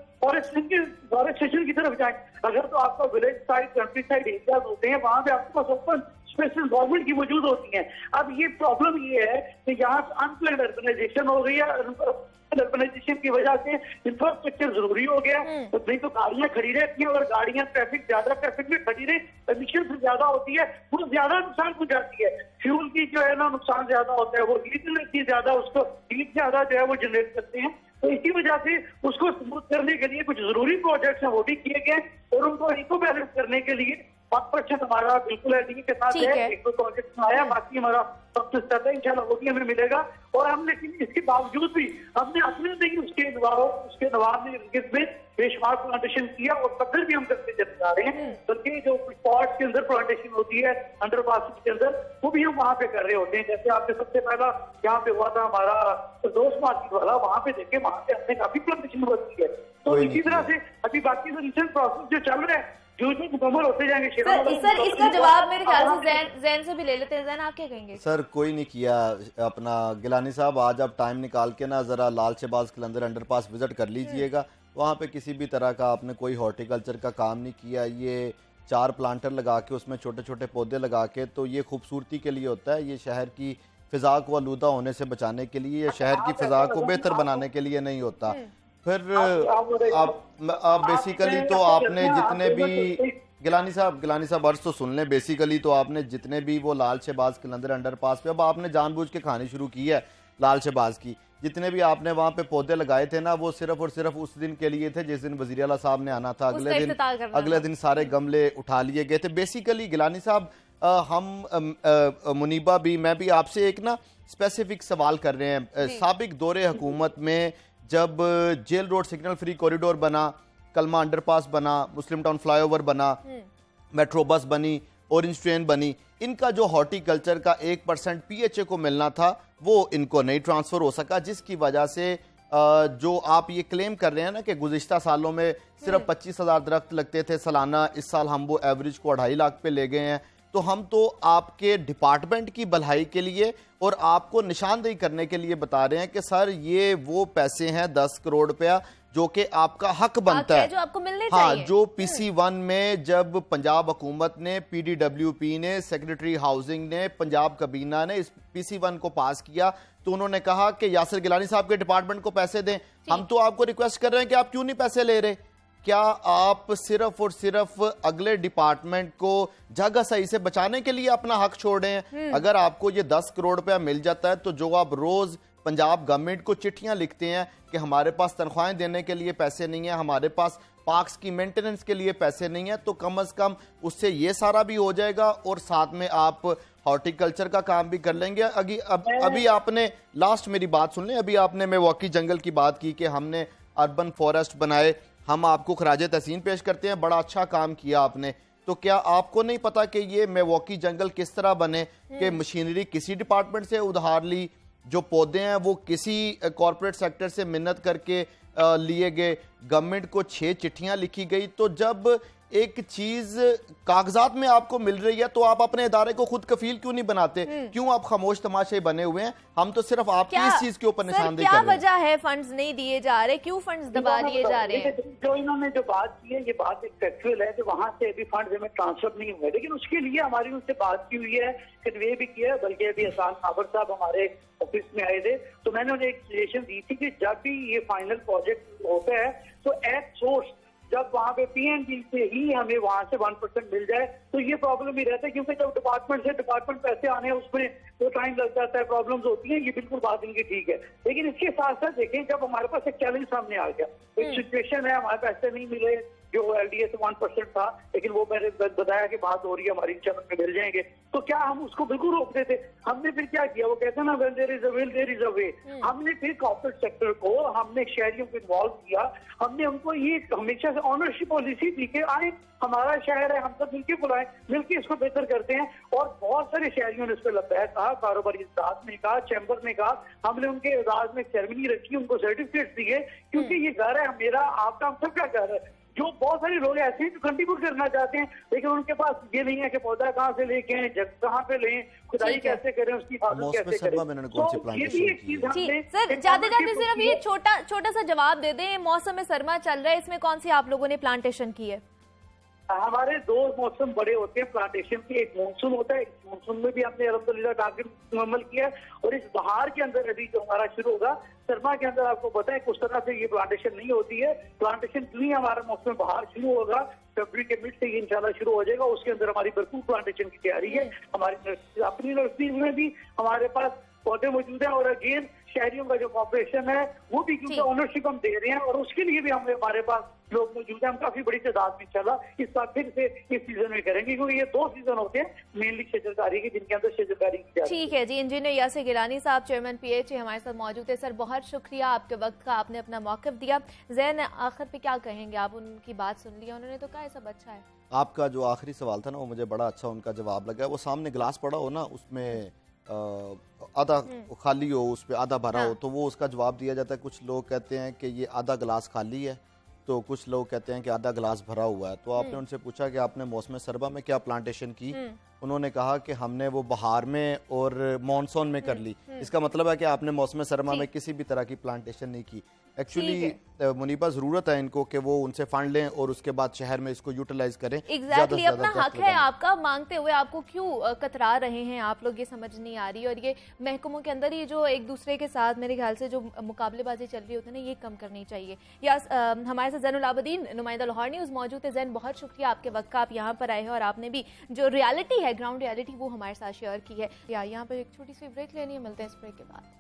फॉरेस्टेशन की तरफ जाएं। अगर तो आपका village side, country side areas होते हैं, वहां पे आपके पास ओपन स्पेशल गवर्नमेंट की मौजूद होती है। अब ये प्रॉब्लम ये है कि यहाँ अनप्लान्ड अर्बनाइजेशन हो गई है, अर्बनाइजेशन की वजह से इंफ्रास्ट्रक्चर जरूरी हो गया, तो नहीं तो गाड़ियां खड़ी रहती हैं, और गाड़ियां ट्रैफिक में खड़ी रहे, एमिशन से ज्यादा होती है, वो ज्यादा नुकसान पहुंचाती है। फ्यूल की जो है ना नुकसान ज्यादा होता है, वो हीट ज्यादा, उसको हीट ज्यादा जो है वो जनरेट करते हैं। तो इसी वजह से उसको स्मूथ करने के लिए कुछ जरूरी प्रोजेक्ट्स हैं वो भी किए गए, और उनको इको बैलेंस करने के लिए 5% हमारा बिल्कुल एलडीए के साथ है, एक दो प्रोजेक्ट आया, बाकी हमारा सबसे ज्यादा इंशाल्लाह वो भी हमें मिलेगा। और हम लेकिन इसके बावजूद भी हमने अपने नहीं उसके नवाब में बेशुमार प्लांटेशन किया, और पत्थर भी हम करते चले जा रहे हैं। बल्कि जो स्पॉट्स के अंदर प्लांटेशन होती है अंडरपास के अंदर, वो भी हम वहाँ पे कर रहे होते हैं। जैसे आपने सबसे पहला यहाँ पे हुआ था हमारा दोस्त मार्केट वाला, वहाँ पे देखे, वहाँ पे हमने काफी प्लांटेशन होती है। तो इसी तरह से अभी बाकी जो रिसेंट प्रोसेस जो चल रहे हैं जो मुकम्मल होते जाएंगे। सर इसका जवाब मेरे ख्याल से जैन से भी ले लेते हैं। जैन आप क्या कहेंगे? सर कोई नहीं किया अपना गिलानी साहब, आज आप टाइम निकाल के ना जरा लाल शहबाज कलंदर अंडरपास विजिट कर लीजिएगा। वहाँ पे किसी भी तरह का आपने कोई हॉर्टिकल्चर का काम नहीं किया, ये 4 प्लांटर लगा के उसमें छोटे छोटे पौधे लगा के, तो ये खूबसूरती के लिए होता है, ये शहर की फिजा को आलूदा होने से बचाने के लिए, ये शहर की फिजा को बेहतर बनाने के लिए नहीं होता। फिर आप बेसिकली तो आपने जितने भी गिलानी साहब अर्ज तो सुन लें, बेसिकली तो आपने जितने भी वो लाल शहबाज कलंदर अंडरपास पे, अब आपने जानबूझ के कहानी शुरू की है लाल शहबाज की, जितने भी आपने वहां पे पौधे लगाए थे ना, वो सिर्फ और सिर्फ उस दिन के लिए थे जिस दिन वजीर आला साहब ने आना था। अगले दिन सारे गमले उठा लिए गए थे। बेसिकली गिलानी साहब हम मुनीबा भी, मैं भी आपसे एक ना स्पेसिफिक सवाल कर रहे हैं। साबिक दौरे हुकूमत में जब jail road signal free corridor बना, कलमा अंडरपास बना, मुस्लिम टाउन फ्लाईओवर बना, मेट्रो बस बनी, ऑरेंज ट्रेन बनी, इनका जो हॉर्टिकल्चर का 1% PHA को मिलना था वो इनको नहीं ट्रांसफर हो सका, जिसकी वजह से जो आप ये क्लेम कर रहे हैं ना कि गुज़िश्ता सालों में सिर्फ 25,000 दरख्त लगते थे सालाना, इस साल हम वो एवरेज को 2.5 लाख पे ले गए हैं। तो हम तो आपके डिपार्टमेंट की भलाई के लिए और आपको निशानदेही करने के लिए बता रहे हैं कि सर ये वो पैसे हैं 10 करोड़ रुपया जो कि आपका हक बनता है, जो आपको मिलने हाँ, जो PC1 में जब पंजाब हुकूमत ने, PDWP ने, सेक्रेटरी हाउसिंग ने, पंजाब कबीना ने इस PC1 को पास किया, तो उन्होंने कहा कि यासिर गिलानी साहब के डिपार्टमेंट को पैसे दें। हम तो आपको रिक्वेस्ट कर रहे हैं कि आप क्यों नहीं पैसे ले रहे? क्या आप सिर्फ और सिर्फ अगले डिपार्टमेंट को जगह सही से बचाने के लिए अपना हक छोड़ रहे हैं? अगर आपको ये 10 करोड़ रुपया मिल जाता है तो जो आप रोज पंजाब गवर्नमेंट को चिट्ठियां लिखते हैं कि हमारे पास तनख्वाहें देने के लिए पैसे नहीं है, हमारे पास पार्क्स की मेंटेनेंस के लिए पैसे नहीं है, तो कम से कम उससे ये सारा भी हो जाएगा और साथ में आप हॉर्टिकल्चर का काम भी कर लेंगे। अभी आपने लास्ट मेरी बात सुन लें, अभी आपने मिल्वॉकी जंगल की बात की कि हमने अर्बन फॉरेस्ट बनाए, हम आपको खराजे तहसीन पेश करते हैं, बड़ा अच्छा काम किया आपने। तो क्या आपको नहीं पता कि ये मिल्वॉकी जंगल किस तरह बने कि मशीनरी किसी डिपार्टमेंट से उधार ली, जो पौधे हैं वो किसी कॉर्पोरेट सेक्टर से मिन्नत करके लिए गए, गवर्नमेंट को 6 चिट्ठियां लिखी गई। तो जब एक चीज कागजात में आपको मिल रही है तो आप अपने इदारे को खुद कफील क्यों नहीं बनाते? क्यों आप खामोश तमाशे बने हुए हैं? हम तो सिर्फ आपकी इस चीज के ऊपर निशानदेही कर रहे हैं। क्या वजह है फंड्स नहीं दिए जा रहे? क्यों फंड्स दबा दिए जा रहे हैं? जो इन्होंने जो बात की है, ये बात एक फैक्चुअल है कि वहां से अभी फंड्स हमें ट्रांसफर नहीं हुए, लेकिन उसके लिए हमारी उनसे बात की हुई है, कन्वे भी किया है। बल्कि अभी एहसान खाबर साहब हमारे ऑफिस में आए थे तो मैंने उन्हें एक सजेशन दी थी कि जब भी ये फाइनल प्रोजेक्ट होता है तो एट सोर्स जब वहाँ पे PNB से ही हमें वहाँ से 1% मिल जाए तो ये प्रॉब्लम ही रहता है, क्योंकि जब डिपार्टमेंट से डिपार्टमेंट पैसे आने हैं उसमें तो टाइम लग जाता है, प्रॉब्लम्स होती हैं। ये बिल्कुल बात इनकी ठीक है, लेकिन इसके साथ साथ देखें जब हमारे पास एक चैलेंज सामने आ गया, एक सिचुएशन है, हमारे पैसे नहीं मिले, जो LDA से 1% था, लेकिन वो मैंने बताया कि बात हो रही है हमारी चरण में मिल जाएंगे, तो क्या हम उसको बिल्कुल रोक देते? हमने फिर क्या किया, वो कहते हैं ना when there is a will there is a way। हमने फिर कॉर्पोरेट सेक्टर को, हमने शहरियों को इन्वॉल्व किया, हमने उनको ये हमेशा से ऑनरशिप पॉलिसी दी कि आए हमारा शहर है, हम सब मिलकर बुलाएं, मिलकर इसको बेहतर करते हैं। और बहुत सारे शहरियों ने इस पर लब्बैक कहा, कारोबारी इजदाद ने कहा, चैम्बर ने कहा, हमने उनके एजाज में सेरेमनी रखी, उनको सर्टिफिकेट दिए, क्योंकि ये घर है मेरा, आपका, हम सबका घर है। जो बहुत सारे लोग ऐसे हैं जो कंट्रीब्यूट करना चाहते हैं, लेकिन उनके पास ये नहीं है कि पौधा कहाँ से लेके आए, जग कहाँ पे लें, खुदाई कैसे करें, उसकी हिफाजत कैसे करें। तो ये भी एक चीज हमने सर जाते जाते सिर्फ ये छोटा सा जवाब दे दें, मौसम सरमा चल रहा है, इसमें कौन सी आप लोगों ने प्लांटेशन की है? हमारे 2 मौसम बड़े होते हैं प्लांटेशन के, एक मानसून होता है, मानसून में भी हमने अल्हम्दुलिल्लाह टारगेट मुकम्मल किया है, और इस बहार के अंदर अभी जो हमारा शुरू होगा, सरमा के अंदर आपको पता है कुछ तरह से ये प्लांटेशन नहीं होती है। प्लांटेशन क्यों ही हमारा मौसम बहार शुरू होगा, फरवरी के मिड से ये इंशाल्लाह शुरू हो जाएगा, उसके अंदर हमारी भरपूर प्लांटेशन की तैयारी है। हमारी अपनी नर्सरी में भी हमारे पास पौधे मौजूद है, और अगेन शहरियों का जो कॉर्पोरेशन है वो भी, क्योंकि ओनरशिप हम दे रहे हैं और उसके लिए भी हमारे पास लोग मौजूद हैं, हम काफी बड़ी तादाद में इंशाल्लाह इस बार फिर से इस सीजन में करेंगे, क्योंकि ये 2 सीजन होते हैं मेनली शजरकारी के, जिनके अंदर शजरकारी की जाती है। ठीक है जी, इंजीनियर यासिर गिलानी साहब चेयरमैन PHA हमारे साथ मौजूद है। सर बहुत शुक्रिया आपके वक्त का, आपने अपना मौक़िफ़ दिया। ज़ैन आखिर पे क्या कहेंगे आप? उनकी बात सुन लिया, उन्होंने तो कहा सब अच्छा है। आपका जो आखिरी सवाल था ना, वो मुझे बड़ा अच्छा उनका जवाब लगा। वो सामने गिलास पड़ा हो ना, उसमें आधा खाली हो, उस पर आधा भरा हो, तो वो उसका जवाब दिया जाता है। कुछ लोग कहते हैं कि ये आधा गिलास खाली है, तो कुछ लोग कहते हैं कि आधा गिलास भरा हुआ है। तो आपने उनसे पूछा कि आपने मौसम सरबा में क्या प्लांटेशन की? उन्होंने कहा कि हमने वो बहार में और मॉनसून में कर ली। इसका मतलब है कि आपने मौसम सरमा में किसी भी तरह की प्लांटेशन नहीं की। एक्चुअली मुनीबा जरूरत है इनको कि वो उनसे फंड लें और उसके बाद शहर में इसको यूटिलाइज करें। एग्जैक्टली अपना हक है आपका, मांगते हुए आपको क्यों कतरा रहे हैं आप लोग, ये समझ नहीं आ रही। और ये महकमों के अंदर ये जो एक दूसरे के साथ मेरे ख्याल से जो मुकाबलेबाजी चल रही होती है ना, ये कम करनी चाहिए। या हमारे साथ ज़ैनुल आबिदीन नुमाइंदा लाहौर न्यूज़ मौजूद है। ज़ैन बहुत शुक्रिया आपके वक्त का, आप यहाँ पर आए हैं और आपने भी जो रियलिटी है, ग्राउंड रियलिटी, वो हमारे साथ शेयर की है। या यहाँ पर एक छोटी सी ब्रेक लेनी है, मिलते हैं इस ब्रेक के बाद।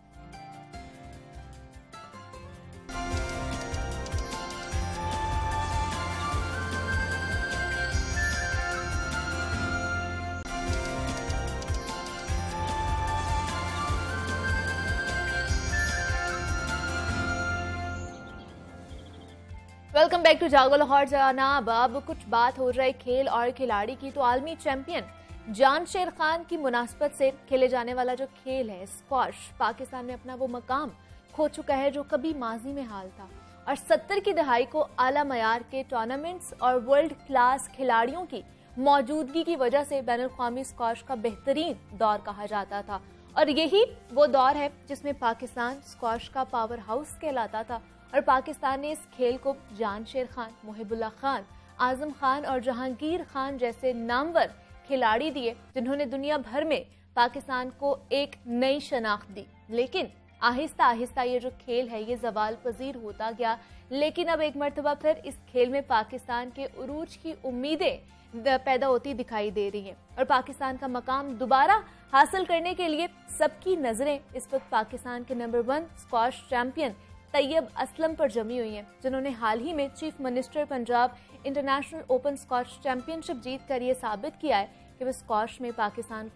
वेलकम बैक टू जागो लाहौर। जनाब अब कुछ बात हो रही खेल और खिलाड़ी की, तो आलमी चैंपियन जानशेर खान की मुनासबत से खेले जाने वाला जो खेल है स्क्वाश, पाकिस्तान में अपना वो मकाम खो चुका है जो कभी माजी में हाल था। और 70 की दहाई को आला मयार के टूर्नामेंट्स और वर्ल्ड क्लास खिलाड़ियों की मौजूदगी की वजह से बैनुल-अक़वामी स्क्वाश का बेहतरीन दौर कहा जाता था। और यही वो दौर है जिसमें पाकिस्तान स्क्वाश का पावर हाउस कहलाता था। और पाकिस्तान ने इस खेल को जानशेर खान, मुहिबुल्लाह खान, आजम खान और जहांगीर खान जैसे नामवर खिलाड़ी दिए, जिन्होंने दुनिया भर में पाकिस्तान को एक नई शनाख्त दी। लेकिन आहिस्ता आहिस्ता ये जो खेल है ये ज़वाल पजीर होता गया। लेकिन अब एक मरतबा फिर इस खेल में पाकिस्तान के उरूज की उम्मीदें पैदा होती दिखाई दे रही हैं। और पाकिस्तान का मकाम दोबारा हासिल करने के लिए सबकी नजरें इस वक्त पाकिस्तान के number 1 squash champion Tayyab Aslam पर जमी हुई हैं, जिन्होंने हाल ही में chief minister Punjab international open squash championship जीत कर ये साबित किया है कि वो स्क्वाश में पाकिस्तान को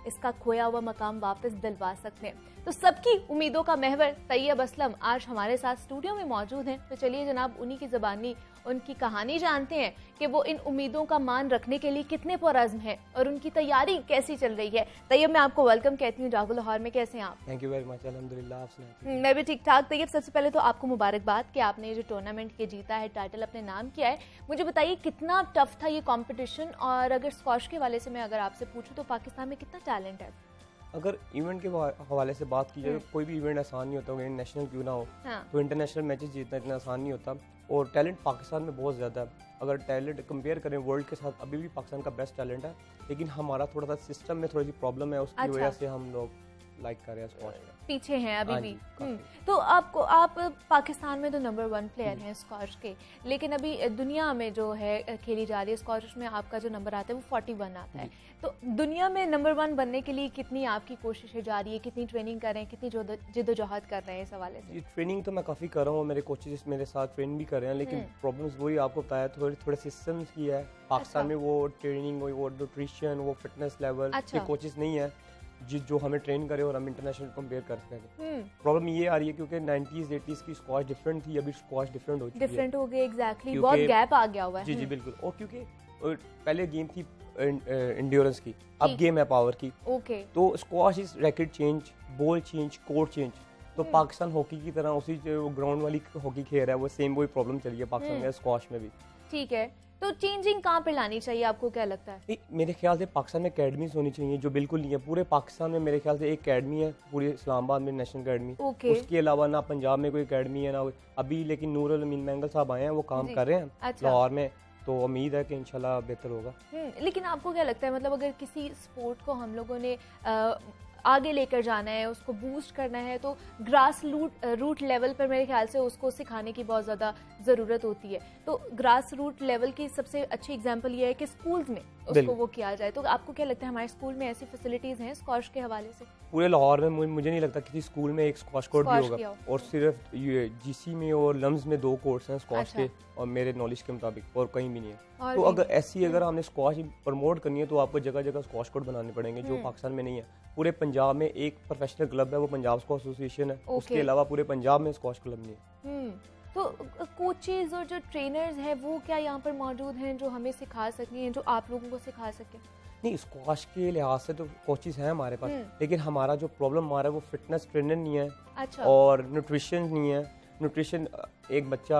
इसका खोया हुआ मकाम वापस दिलवा सकते हैं। तो सबकी उम्मीदों का महवर तैयब असलम आज हमारे साथ स्टूडियो में मौजूद हैं। तो चलिए जनाब उन्हीं की ज़बानी उनकी कहानी जानते हैं कि वो इन उम्मीदों का मान रखने के लिए कितने पुरअज़्म हैं और उनकी तैयारी कैसी चल रही है। तैयब मैं आपको वेलकम कहती हूँ जागो लाहौर में, कैसे हैं आप? थैंक यू वेरी मच, अल्हम्दुलिल्लाह। आप सुनाइए? मैं भी ठीक ठाक। तैयब सबसे पहले तो आपको मुबारकबाद कि आपने जो टूर्नामेंट के जीता है, टाइटल अपने नाम किया है। मुझे बताइए कितना टफ था ये कॉम्पिटिशन, और अगर स्क्वॉश के हवाले से मैं अगर आपसे पूछूँ तो पाकिस्तान में कितना टैलेंट है? अगर इवेंट के हवाले से बात की जाए, कोई भी इवेंट आसान नहीं होता, नेशनल क्यों ना हो। तो इंटरनेशनल मैचेस जीतना इतना आसान नहीं होता, और टैलेंट पाकिस्तान में बहुत ज़्यादा है। अगर टैलेंट कंपेयर करें वर्ल्ड के साथ, अभी भी पाकिस्तान का बेस्ट टैलेंट है, लेकिन हमारा थोड़ा सा सिस्टम में थोड़ी सी प्रॉब्लम है, उसकी वजह से हम लोग लाइक कर रहे हैं स्क्वॉश में, पीछे हैं अभी भी। तो आप पाकिस्तान में तो नंबर 1 प्लेयर हैं स्क्वॉश के, लेकिन अभी दुनिया में जो है खेली जा रही है स्क्वॉश में आपका जो नंबर आता है वो 41 आता है। तो दुनिया में नंबर 1 बनने के लिए कितनी आपकी कोशिशें जारी है, कितनी ट्रेनिंग कर रहे हैं, कितनी जिद्दोजहद कर रहे हैं इस हवाले से? ट्रेनिंग तो मैं काफ़ी कर रहा हूँ, मेरे कोचेस मेरे साथ ट्रेन भी कर रहे हैं, लेकिन प्रॉब्लम्स वही आपको बताया, थोड़े सिस्टम्स की है। पाकिस्तान में वो ट्रेनिंग, वो न्यूट्रिशन, वो फिटनेस लेवल के कोचेस नहीं है जो हमें ट्रेन करे और हम इंटरनेशनल कंपेयर कर सकें। प्रॉब्लम ये आ रही है क्योंकि 90s 80s की स्क्वॉश डिफरेंट थी, अभी स्क्वॉश डिफरेंट हो चुकी है। डिफरेंट हो गई, एग्जैक्टली, बहुत गैप आ गया हुआ है। जी बिल्कुल। और क्योंकि पहले गेम थी एंड्योरेंस की, अब गेम है पावर की। ओके। तो squash is racket change, ball change, court change. तो पाकिस्तान हॉकी की तरह उसी जो ग्राउंड वाली हॉकी खेल रहा है, वो सेम वही प्रॉब्लम चली है पाकिस्तान में स्क्वॉश में भी। ठीक है, तो चेंजिंग कहाँ पे लानी चाहिए, आपको क्या लगता है? मेरे ख्याल से पाकिस्तान में अकेडमीज होनी चाहिए, जो बिल्कुल नहीं है। पूरे पाकिस्तान में मेरे ख्याल से एक अकेडमी है, पूरे इस्लामाबाद में नेशनल अकेडमी। उसके अलावा ना पंजाब में कोई अकेडमी है ना अभी, लेकिन नूरुल अमीन मैंगल साहब आए हैं, वो काम कर रहे हैं लाहौर में, तो उम्मीद है कि इंशाल्लाह बेहतर होगा। लेकिन आपको क्या लगता है, मतलब अगर किसी स्पोर्ट को हम लोगों ने आगे लेकर जाना है, उसको बूस्ट करना है, तो ग्रास रूट लेवल पर मेरे ख्याल से उसको सिखाने की बहुत ज़्यादा ज़रूरत होती है। तो ग्रास रूट लेवल की सबसे अच्छी एग्जांपल ये है कि स्कूल्स में उसको वो किया जाए। तो आपको क्या लगता है हमारे स्कूल में ऐसी फैसिलिटीज़ हैं स्क्वॉश के हवाले से? पूरे लाहौर में मुझे नहीं लगता किसी स्कूल में एक स्क्वॉश कोर्ट भी होगा, और सिर्फ जीसी में और लम्स में 2 कोर्ट्स हैं स्क्वॉश के, और मेरे नॉलेज के मुताबिक और कहीं भी नहीं है। तो अगर हमने स्क्वॉश प्रमोट करनी है तो आपको जगह जगह स्क्वॉश कोर्ट बनाने पड़ेंगे, जो पाकिस्तान में नहीं है। पूरे पंजाब में एक प्रोफेशनल क्लब है, वो पंजाब स्क्वॉश एसोसिएशन है, उसके अलावा पूरे पंजाब में स्क्वॉश क्लब नहीं है। तो कोचेज और जो ट्रेनर्स हैं वो क्या यहाँ पर मौजूद हैं जो हमें सिखा सकें, जो आप लोगों को सिखा सकें? नहीं, स्क्वॉश के लिहाज से तो कोचेस हैं हमारे पास, लेकिन हमारा जो प्रॉब्लम आ रहा है वो फिटनेस ट्रेनर नहीं है। अच्छा। और न्यूट्रिशन नहीं है। न्यूट्रिशन एक बच्चा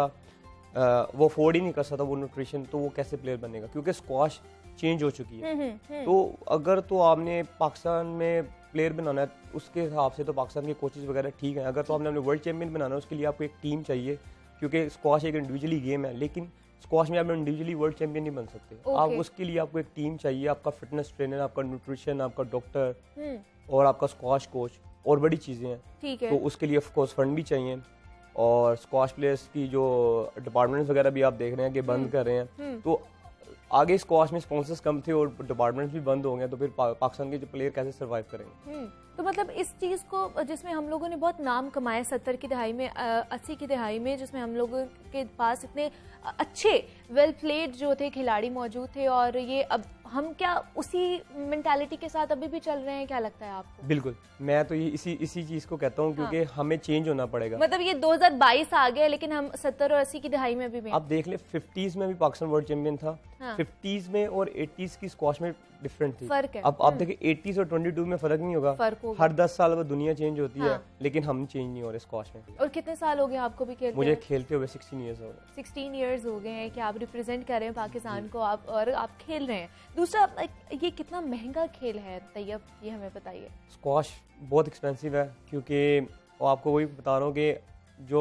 वो अफोर्ड ही नहीं कर सकता वो न्यूट्रिशन, तो वो कैसे प्लेयर बनेगा, क्योंकि स्क्वॉश चेंज हो चुकी है। तो अगर तो आपने पाकिस्तान में प्लेयर बनाना है उसके हिसाब से तो पाकिस्तान के कोचेस वगैरह ठीक हैं। अगर तो आपने वर्ल्ड चैंपियन बनाना है उसके लिए आपको एक टीम चाहिए, क्योंकि स्क्वॉश एक इंडिविजुअली गेम है, लेकिन स्क्वॉश में आप इंडिविजुअली वर्ल्ड चैंपियन नहीं बन सकते। आप उसके लिए आपको एक टीम चाहिए, आपका फिटनेस ट्रेनर, आपका न्यूट्रिशन, आपका डॉक्टर और आपका स्क्वॉश कोच, और बड़ी चीज़ें हैं। तो उसके लिए ऑफकोर्स फंड भी चाहिए, और स्क्वॉश प्लेयर्स की जो डिपार्टमेंट्स वगैरह भी आप देख रहे हैं कि बंद कर रहे हैं। तो आगे स्क्वॉश में स्पॉन्सर्स कम थे और डिपार्टमेंट्स भी बंद हो गए, तो फिर पाकिस्तान के जो प्लेयर कैसे सर्वाइव करेंगे? तो मतलब इस चीज़ को जिसमें हम लोगों ने बहुत नाम कमाया 70 की दहाई में, 80 की दहाई में, जिसमें हम लोगों के पास इतने अच्छे वेल प्लेड जो थे खिलाड़ी मौजूद थे, और ये अब हम क्या उसी मेंटालिटी के साथ अभी भी चल रहे हैं? क्या लगता है आपको? बिल्कुल, मैं तो ये इसी चीज़ को कहता हूँ, क्योंकि हमें चेंज होना पड़ेगा। मतलब ये 2022 आ गया, लेकिन हम 70 और 80 की दहाई में भी आप देख ले, 50s में भी पाकिस्तान वर्ल्ड चैंपियन था। 50s में और 80s की स्क्वॉश में डिफरेंट थी। फर्क है। अब आप देखिए 80s और 22 में फर्क नहीं होगा, हर 10 साल बाद दुनिया चेंज होती है, लेकिन हम चेंज नहीं हो रहे स्क्वॉश में। और कितने साल हो गए आपको भी खेलते? मुझे खेलते हुए 16 ईयर्स हो गए। 16 ईयर्स हो गए हैं कि आप रिप्रेजेंट कर रहे हैं पाकिस्तान को, आप और आप खेल रहे हैं। दूसरा, ये कितना महंगा खेल है तैयब, ये हमें बताइए। स्क्वॉश बहुत एक्सपेंसिव है, क्योंकि आपको वही बता रहा हूँ कि जो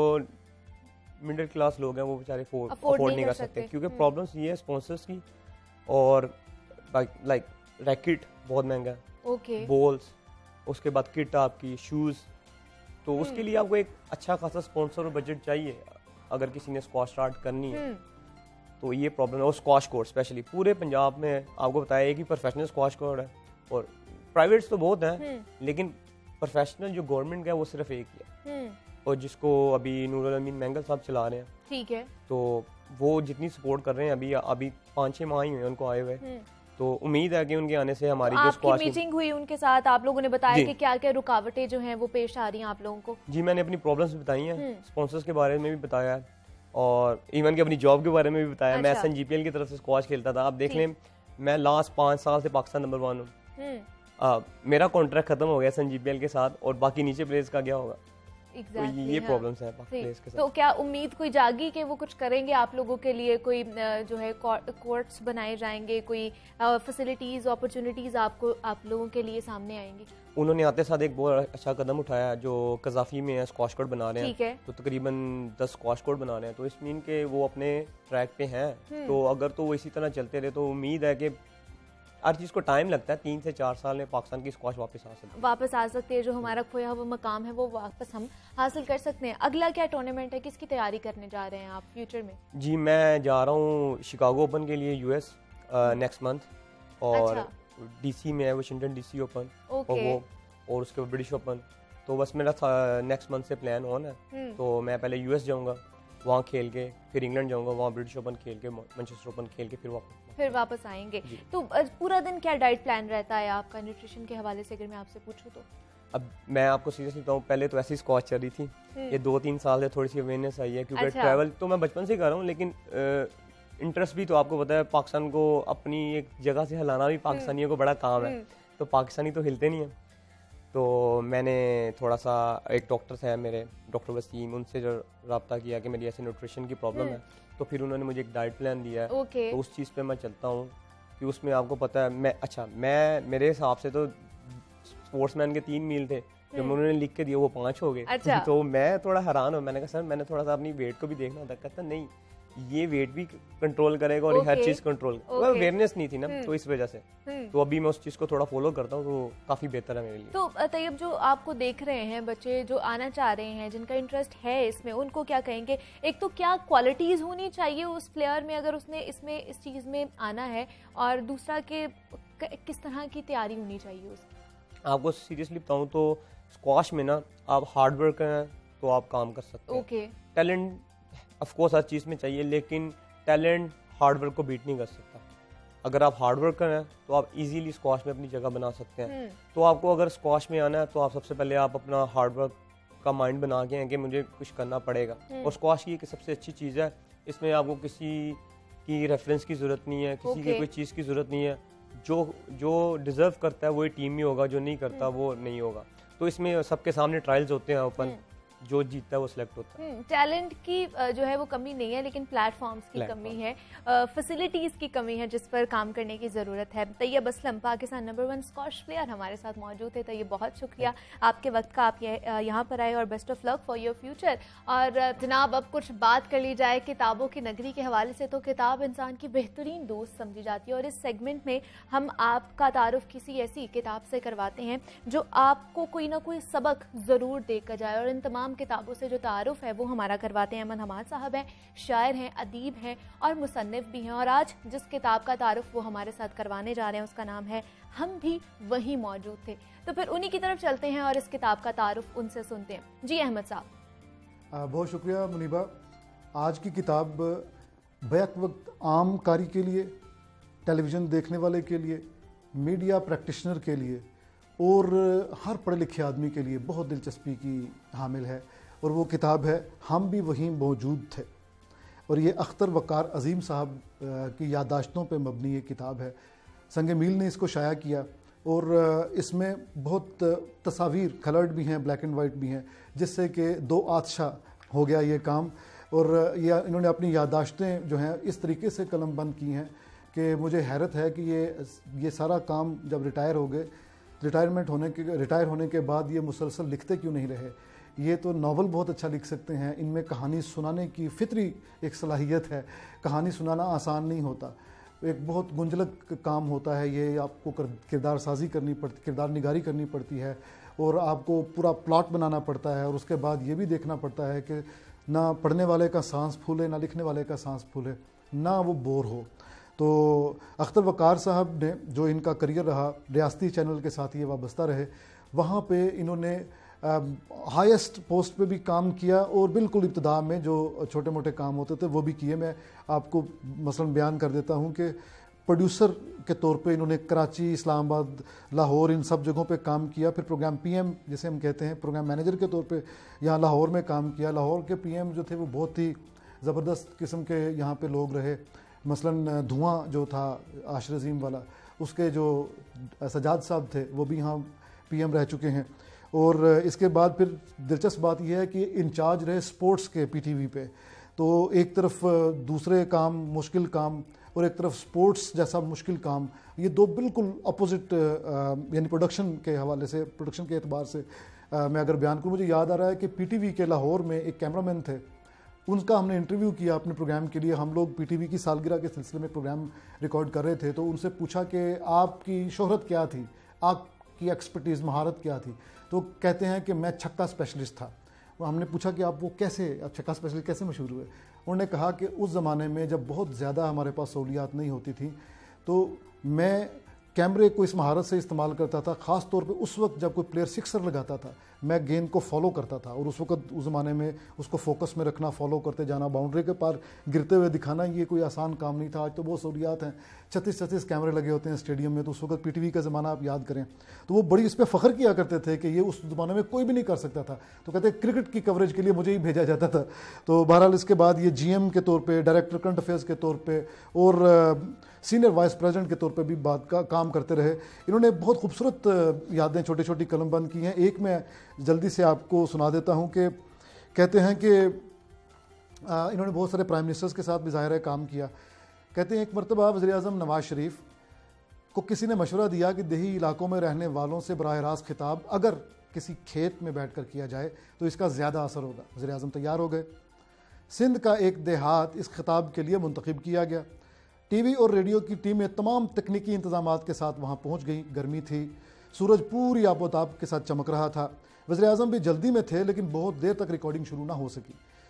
मिडिल क्लास लोग हैं वो बेचारे अफोर्ड नहीं कर सकते, क्योंकि प्रॉब्लम्स ये है स्पॉन्सर्स की, और लाइक रैकेट बहुत महंगा है, बॉल्स, उसके बाद किट आपकी, शूज़, तो उसके लिए आपको एक अच्छा खासा स्पॉन्सर और बजट चाहिए अगर किसी ने स्क्वॉश स्टार्ट करनी है। तो ये प्रॉब्लम है। और स्क्वॉश कोर्ट स्पेशली पूरे पंजाब में आपको बताया एक ही प्रोफेशनल स्क्वॉश कोर्ट है, और प्राइवेट्स तो बहुत हैं, लेकिन प्रोफेशनल जो गवर्नमेंट का है वो सिर्फ एक ही है, और जिसको अभी नूरुल अमीन मैंगल साहब चला रहे हैं। ठीक है। तो वो जितनी सपोर्ट कर रहे हैं, अभी 5-6 माह ही हुए उनको आए हुए, तो उम्मीद है कि उनके आने से हमारी तो जो स्क्वाश मीटिंग हुई उनके साथ, आप लोगों ने बताया कि क्या क्या रुकावटें जो हैं वो पेश आ रही हैं आप लोगों को? जी, मैंने अपनी प्रॉब्लम्स बताई हैं, स्पॉन्सर्स के बारे में भी बताया है और इवन कि अपनी जॉब के बारे में भी बताया। मैं SNGPL की तरफ से स्क्वाश खेलता था। आप देख लें, मैं लास्ट 5 साल से पाकिस्तान नंबर 1 हूँ। मेरा कॉन्ट्रैक्ट खत्म हो गया SNGPL के साथ और बाकी नीचे प्लेयर्स का क्या होगा? तो ये प्रॉब्लम्स हैं प्लेयर्स के साथ। तो क्या उम्मीद कोई जागी कि वो कुछ करेंगे आप लोगों के लिए? कोई जो है कोर्ट्स बनाए जाएंगे, कोई फैसिलिटीज अपॉर्चुनिटीज आप लोगों के लिए सामने आएंगी? उन्होंने आते साथ एक बहुत अच्छा कदम उठाया जो कजाफी में है, स्क्वाश कोर्ट बना रहे हैं। तो तकरीबन 10 स्क्वाश कोर्ट बना रहे हैं। तो इस मीन के वो अपने ट्रैक पे हैं। तो अगर तो वो इसी तरह चलते रहे तो उम्मीद है कि हर चीज़ को टाइम लगता है, 3 से 4 साल में पाकिस्तान की स्क्वाश वापस आ सकती है। जो हमारा खोया हुआ मकाम है वो वापस हम हासिल कर सकते हैं। अगला क्या टूर्नामेंट है, किसकी तैयारी करने जा रहे हैं आप फ्यूचर में? जी, मैं जा रहा हूँ शिकागो ओपन के लिए US नेक्स्ट मंथ और DC में है वाशिंगटन DC ओपन और उसके बाद ब्रिटिश ओपन। तो बस मेरा नेक्स्ट मंथ से प्लान ऑन है। तो मैं पहले US जाऊँगा, वहाँ खेल के फिर इंग्लैंड जाऊँगा, वहाँ ब्रिटिश ओपन खेल के मैनचेस्टर ओपन खेल के फिर वापस आएंगे। तो पूरा दिन क्या डाइट प्लान रहता है आपका न्यूट्रिशन के हवाले से अगर मैं आपसे पूछूं तो? अब मैं आपको सीरियसली बताऊं, पहले तो ऐसी स्क्वाश चल रही थी, ये 2-3 साल से थोड़ी सी अवेयरनेस आई है क्योंकि ट्रैवल तो मैं बचपन से ही कर रहा हूँ, लेकिन इंटरेस्ट भी तो आपको पता है पाकिस्तान को अपनी एक जगह से हिलाना भी पाकिस्तानियों को बड़ा काम है। तो पाकिस्तानी तो हिलते नहीं हैं। तो मैंने थोड़ा सा एक डॉक्टर है मेरे, डॉक्टर वसीम, उनसे जो रब्ता किया कि मेरी ऐसे न्यूट्रिशन की प्रॉब्लम है। तो फिर उन्होंने मुझे एक डाइट प्लान दिया है। तो उस चीज़ पे मैं चलता हूँ कि उसमें आपको पता है मैं मेरे हिसाब से तो स्पोर्ट्समैन के 3 मील थे, जब उन्होंने लिख के दिया वो 5 हो गए। तो मैं थोड़ा हैरान हूँ। मैंने कहा सर मैंने थोड़ा सा अपनी वेट को भी देखना था। कहता नहीं, ये वेट भी कंट्रोल करेगा और हर चीज कंट्रोल, अवेयरनेस नहीं थी ना, तो इस वजह से तो अभी मैं उस चीज को थोड़ा फॉलो करता हूँ, तो काफी बेहतर है मेरे लिए। तो तैयब, जो आपको देख रहे हैं बच्चे जो आना चाह रहे हैं, जिनका इंटरेस्ट है इसमें, उनको क्या कहेंगे? एक तो क्या क्वालिटीज होनी चाहिए उस प्लेयर में अगर उसने इसमें इस चीज में आना है, और दूसरा कि किस तरह की तैयारी होनी चाहिए उसकी? आपको सीरियसली बताऊँ तो स्क्वाश में ना आप हार्ड वर्क करें तो आप काम कर सकते हैं। टैलेंट ऑफ कोर्स हर चीज़ में चाहिए, लेकिन टैलेंट हार्ड वर्क को बीट नहीं कर सकता। अगर आप हार्ड वर्क करें तो आप इजीली स्क्वाश में अपनी जगह बना सकते हैं। तो आपको अगर स्क्वाश में आना है तो आप सबसे पहले आप अपना हार्ड वर्क का माइंड बना के हैं कि मुझे कुछ करना पड़ेगा। और स्क्वाश की एक सबसे अच्छी चीज़ है, इसमें आपको किसी की रेफरेंस की ज़रूरत नहीं है, किसी की कोई चीज़ की ज़रूरत नहीं है। जो डिज़र्व करता है वही टीम में होगा, जो नहीं करता वो नहीं होगा। तो इसमें सबके सामने ट्रायल्स होते हैं ओपन, जो जीतता है वो सिलेक्ट होता है। टैलेंट की जो है वो कमी नहीं है, लेकिन प्लेटफॉर्म्स की कमी है, फैसिलिटीज़ की कमी है, जिस पर काम करने की ज़रूरत है। Tayyab Aslam Pakistan number 1 squash player हमारे साथ मौजूद थे। तैयब, बहुत शुक्रिया आपके वक्त का, आप यहाँ पर आए, और best of luck for your future. और जनाब, अब कुछ बात कर ली जाए किताबों की नगरी के हवाले से, तो किताब इंसान की बेहतरीन दोस्त समझी जाती है, और इस सेगमेंट में हम आपका तारुफ किसी ऐसी किताब से करवाते हैं जो आपको कोई ना कोई सबक ज़रूर देकर जाए। और इन तमाम किताबों से जो तारुफ है वो हमारा करवाते हैं अमन हमाद साहब हैं, शायर हैं, अदीब हैं और मुसन्निफ भी हैं। और आज जिस किताब का तारुफ वो हमारे साथ करवाने जा रहे हैं उसका नाम है हम भी वहीं मौजूद थे। तो फिर उन्हीं की तरफ चलते हैं और इस किताब का तारुफ उनसे सुनते हैं। जी अहमद साहब। बहुत शुक्रिया मुनीबा। आज की किताब बैक वक्त आम कारी के लिए, टेलीविज़न देखने वाले के लिए, मीडिया प्रैक्टिशनर के लिए और हर पढ़े लिखे आदमी के लिए बहुत दिलचस्पी की हामिल है। और वो किताब है हम भी वहीं मौजूद थे। और ये अख्तर वक़ार अज़ीम साहब की याददाश्तों पे मबनी ये किताब है। संग मील ने इसको शाया किया और इसमें बहुत तस्वीर कलर्ड भी हैं, ब्लैक एंड वाइट भी हैं, जिससे कि 2 आतशा हो गया ये काम। और ये इन्होंने अपनी याददाश्तें जो हैं इस तरीके से कलम बंद की हैं कि मुझे हैरत है कि ये सारा काम जब रिटायर हो गए, रिटायर होने के बाद ये मुसलसल लिखते क्यों नहीं रहे। ये तो नावल बहुत अच्छा लिख सकते हैं, इनमें कहानी सुनाने की फितरी एक सलाहियत है। कहानी सुनाना आसान नहीं होता, एक बहुत गुंजलक काम होता है। ये आपको किरदार साजी करनी पड़ती, किरदार निगारी करनी पड़ती है, और आपको पूरा प्लॉट बनाना पड़ता है। और उसके बाद ये भी देखना पड़ता है कि ना पढ़ने वाले का सांस फूले, ना लिखने वाले का सांस फूले, ना वो बोर हो। तो अख्तर वक़ार साहब ने, जो इनका करियर रहा, रियासती चैनल के साथ ये वाबस्ता रहे, वहाँ पे इन्होंने हाईएस्ट पोस्ट पे भी काम किया, और बिल्कुल इब्तिदा में जो छोटे मोटे काम होते थे वो भी किए। मैं आपको मसलन बयान कर देता हूँ कि प्रोड्यूसर के तौर पे इन्होंने कराची, इस्लामाबाद, लाहौर, इन सब जगहों पे काम किया। फिर प्रोग्राम पीएम जैसे हम कहते हैं, प्रोग्राम मैनेजर के तौर पे यहाँ लाहौर में काम किया। लाहौर के पीएम जो थे वो बहुत ही ज़बरदस्त किस्म के यहाँ पे लोग रहे। मसलन धुआं जो था आशिर अजीम वाला, उसके जो सजाद साहब थे वो भी यहाँ पीएम रह चुके हैं। और इसके बाद फिर दिलचस्प बात यह है कि इंचार्ज रहे स्पोर्ट्स के पीटीवी पे। तो एक तरफ दूसरे काम, मुश्किल काम, और एक तरफ स्पोर्ट्स जैसा मुश्किल काम, ये दो बिल्कुल अपोजिट, यानी प्रोडक्शन के हवाले से, प्रोडक्शन के एतबार से मैं अगर बयान करूँ, मुझे याद आ रहा है कि पीटीवी के लाहौर में एक कैमरामैन थे, उनका हमने इंटरव्यू किया अपने प्रोग्राम के लिए। हम लोग पीटीवी की सालगिरह के सिलसिले में प्रोग्राम रिकॉर्ड कर रहे थे, तो उनसे पूछा कि आपकी शोहरत क्या थी, आपकी एक्सपर्टीज़, महारत क्या थी। तो कहते हैं कि मैं छक्का स्पेशलिस्ट था। हमने पूछा कि आप वो कैसे, आप छक्का स्पेशलिस्ट कैसे मशहूर हुए। उन्होंने कहा कि उस ज़माने में जब बहुत ज़्यादा हमारे पास सहूलियात नहीं होती थी, तो मैं कैमरे को इस महारत से इस्तेमाल करता था। ख़ास तौर पे उस वक्त जब कोई प्लेयर सिक्सर लगाता था, मैं गेंद को फॉलो करता था, और उस वक्त उस ज़माने में उसको फोकस में रखना, फॉलो करते जाना, बाउंड्री के पार गिरते हुए दिखाना, ये कोई आसान काम नहीं था। आज तो बहुत सहूलियात हैं, 36 कैमरे लगे होते हैं स्टेडियम में। तो उस वक्त पीटीवी का ज़माना आप याद करें तो वो बड़ी इस पर फ़ख्र किया करते थे कि ये उस ज़माने में कोई भी नहीं कर सकता था। तो कहते क्रिकेट की कवरेज के लिए मुझे ही भेजा जाता था। तो बहरहाल इसके बाद ये जीएम के तौर पे, डायरेक्टर करंट अफेयर्स के तौर पे और सीनियर वाइस प्रेसिडेंट के तौर पे भी बात का काम करते रहे। इन्होंने बहुत खूबसूरत यादें छोटी छोटी कलमबंद की हैं। एक मैं जल्दी से आपको सुना देता हूं कि कहते हैं कि इन्होंने बहुत सारे प्राइम मिनिस्टर्स के साथ भी ज़ाहिर है काम किया। कहते हैं एक मरतबा वज़ीर-ए-आज़म नवाज शरीफ को किसी ने मशवरा दिया कि देही इलाकों में रहने वालों से बराह रास्त खिताब अगर किसी खेत में बैठ कर किया जाए तो इसका ज़्यादा असर होगा। वज़ीर-ए-आज़म तैयार हो गए। सिंध का एक देहात इस खिताब के लिए मुंतखब किया गया। टीवी और रेडियो की टीमें तमाम तकनीकी इंतजामात के साथ वहाँ पहुँच गई। गर्मी थी, सूरज पूरी आबोताब के साथ चमक रहा था। वज़ीर-ए-आज़म भी जल्दी में थे, लेकिन बहुत देर तक रिकॉर्डिंग शुरू ना हो सकी,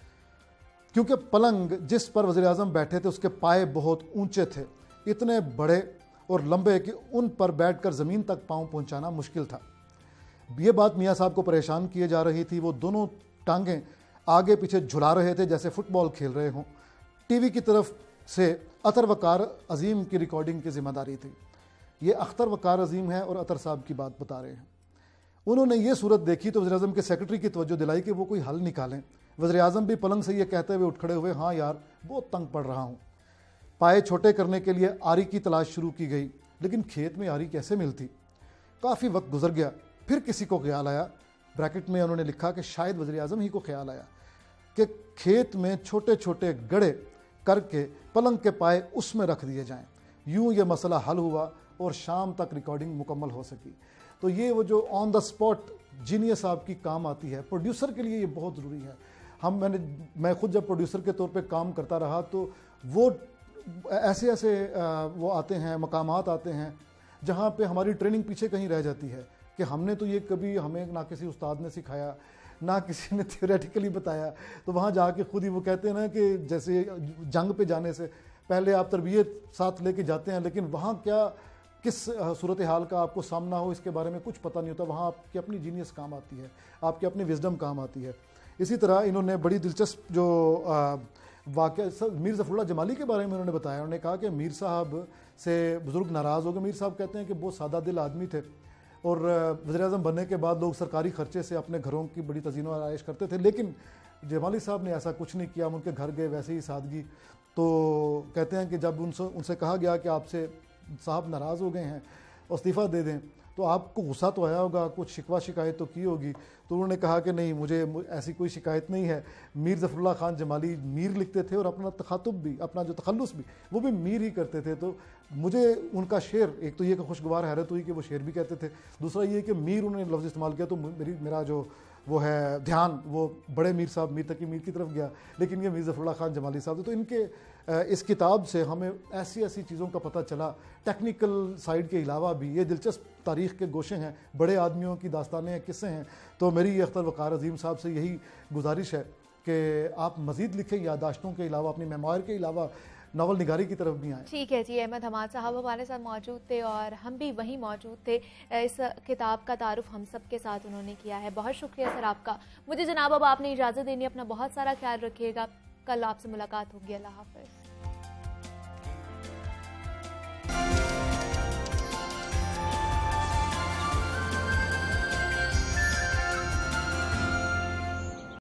क्योंकि पलंग जिस पर वज़ीर-ए-आज़म बैठे थे उसके पाए बहुत ऊंचे थे, इतने बड़े और लंबे कि उन पर बैठकर ज़मीन तक पाँव पहुँचाना मुश्किल था। ये बात मियाँ साहब को परेशान किए जा रही थी। वो दोनों टांगें आगे पीछे झुला रहे थे जैसे फुटबॉल खेल रहे हों। टीवी की तरफ से अतर वकार अजीम की रिकॉर्डिंग की जिम्मेदारी थी। ये अख्तर वकार अजीम है और अतर साहब की बात बता रहे हैं। उन्होंने ये सूरत देखी तो वज़ीर-ए-आज़म के सेक्रेटरी की तवज्जो दिलाई कि वो कोई हल निकालें। वज़ीर-ए-आज़म भी पलंग से ये कहते हुए उठ खड़े हुए, हाँ यार बहुत तंग पड़ रहा हूँ। पाए छोटे करने के लिए आरी की तलाश शुरू की गई, लेकिन खेत में आरी कैसे मिलती। काफ़ी वक्त गुजर गया, फिर किसी को ख्याल आया, ब्रैकेट में उन्होंने लिखा कि शायद वज़ीर-ए-आज़म ही को ख्याल आया कि खेत में छोटे छोटे गड्ढे करके पलंग के पाए उसमें रख दिए जाएं। यूं ये मसला हल हुआ और शाम तक रिकॉर्डिंग मुकम्मल हो सकी। तो ये वो जो ऑन द स्पॉट जीनियस आपकी काम आती है, प्रोड्यूसर के लिए ये बहुत ज़रूरी है। मैं खुद जब प्रोड्यूसर के तौर पे काम करता रहा तो वो ऐसे वो आते हैं, मकामात आते हैं जहाँ पे हमारी ट्रेनिंग पीछे कहीं रह जाती है कि हमने तो ये कभी, हमें ना किसी उस्ताद ने सिखाया, ना किसी ने थियोरेटिकली बताया। तो वहाँ जाके खुद ही वो कहते हैं ना कि जैसे जंग पे जाने से पहले आप तरबियत साथ लेके जाते हैं, लेकिन वहाँ क्या किस सूरत हाल का आपको सामना हो इसके बारे में कुछ पता नहीं होता। वहाँ आपकी अपनी जीनियस काम आती है, आपकी अपनी विजडम काम आती है। इसी तरह इन्होंने बड़ी दिलचस्प जो वाक़या मीर ज़फ़रुल्लाह जमाली के बारे में उन्होंने बताया। उन्होंने कहा कि मीर साहब से बुज़ुर्ग नाराज़ हो गए। मीर साहब कहते हैं कि बहुत सादा दिल आदमी थे और वज़ीर-ए-आज़म बनने के बाद लोग सरकारी ख़र्चे से अपने घरों की बड़ी तज़ीनो आराइश करते थे, लेकिन जमाली साहब ने ऐसा कुछ नहीं किया। हम उनके घर गए, वैसे ही सादगी। तो कहते हैं कि जब उनसे कहा गया कि आपसे साहब नाराज़ हो गए हैं, इस्तीफ़ा दे दें, तो आपको गुस्सा तो आया होगा, कुछ शिकवा शिकायत तो की होगी। तो उन्होंने कहा कि नहीं, मुझे ऐसी कोई शिकायत नहीं है। मीर ज़फ़रुल्लाह खान जमाली मीर लिखते थे और अपना तखातुब भी, अपना जो तखल्लुस भी, वो भी मीर ही करते थे। तो मुझे उनका शेर, एक तो ये कि खुशगवार हैरत हुई कि वो शेर भी कहते थे, दूसरा ये कि मीर उन्होंने लफ्ज़ इस्तेमाल किया तो मेरा जो वो है ध्यान वो बड़े मीर साहब मीर तकी मीर की तरफ गया, लेकिन ये मीर ज़फ़रुल्लाह खान जमाली साहब थे। तो इनके इस किताब से हमें ऐसी ऐसी चीज़ों का पता चला, टेक्निकल साइड के अलावा भी ये दिलचस्प तारीख़ के गोशे हैं, बड़े आदमियों की दास्तानें हैं, किस्से हैं। तो मेरी अख्तर वक़ार अजीम साहब से यही गुजारिश है कि आप मज़ीद लिखें, यादाश्तों के अलावा, अपनी मेमोयर के अलावा नावल निगारी की तरफ भी आए। ठीक है जी, अहमद हमाद साहब हमारे साथ मौजूद थे और हम भी वहीं मौजूद थे। इस किताब का तारुफ हम सब के साथ उन्होंने किया है। बहुत शुक्रिया सर आपका। मुझे जनाब अब आपने इजाज़त देनी, अपना बहुत सारा ख्याल रखिएगा। कल आपसे मुलाकात होगी। अल्लाह हाफ़िज़।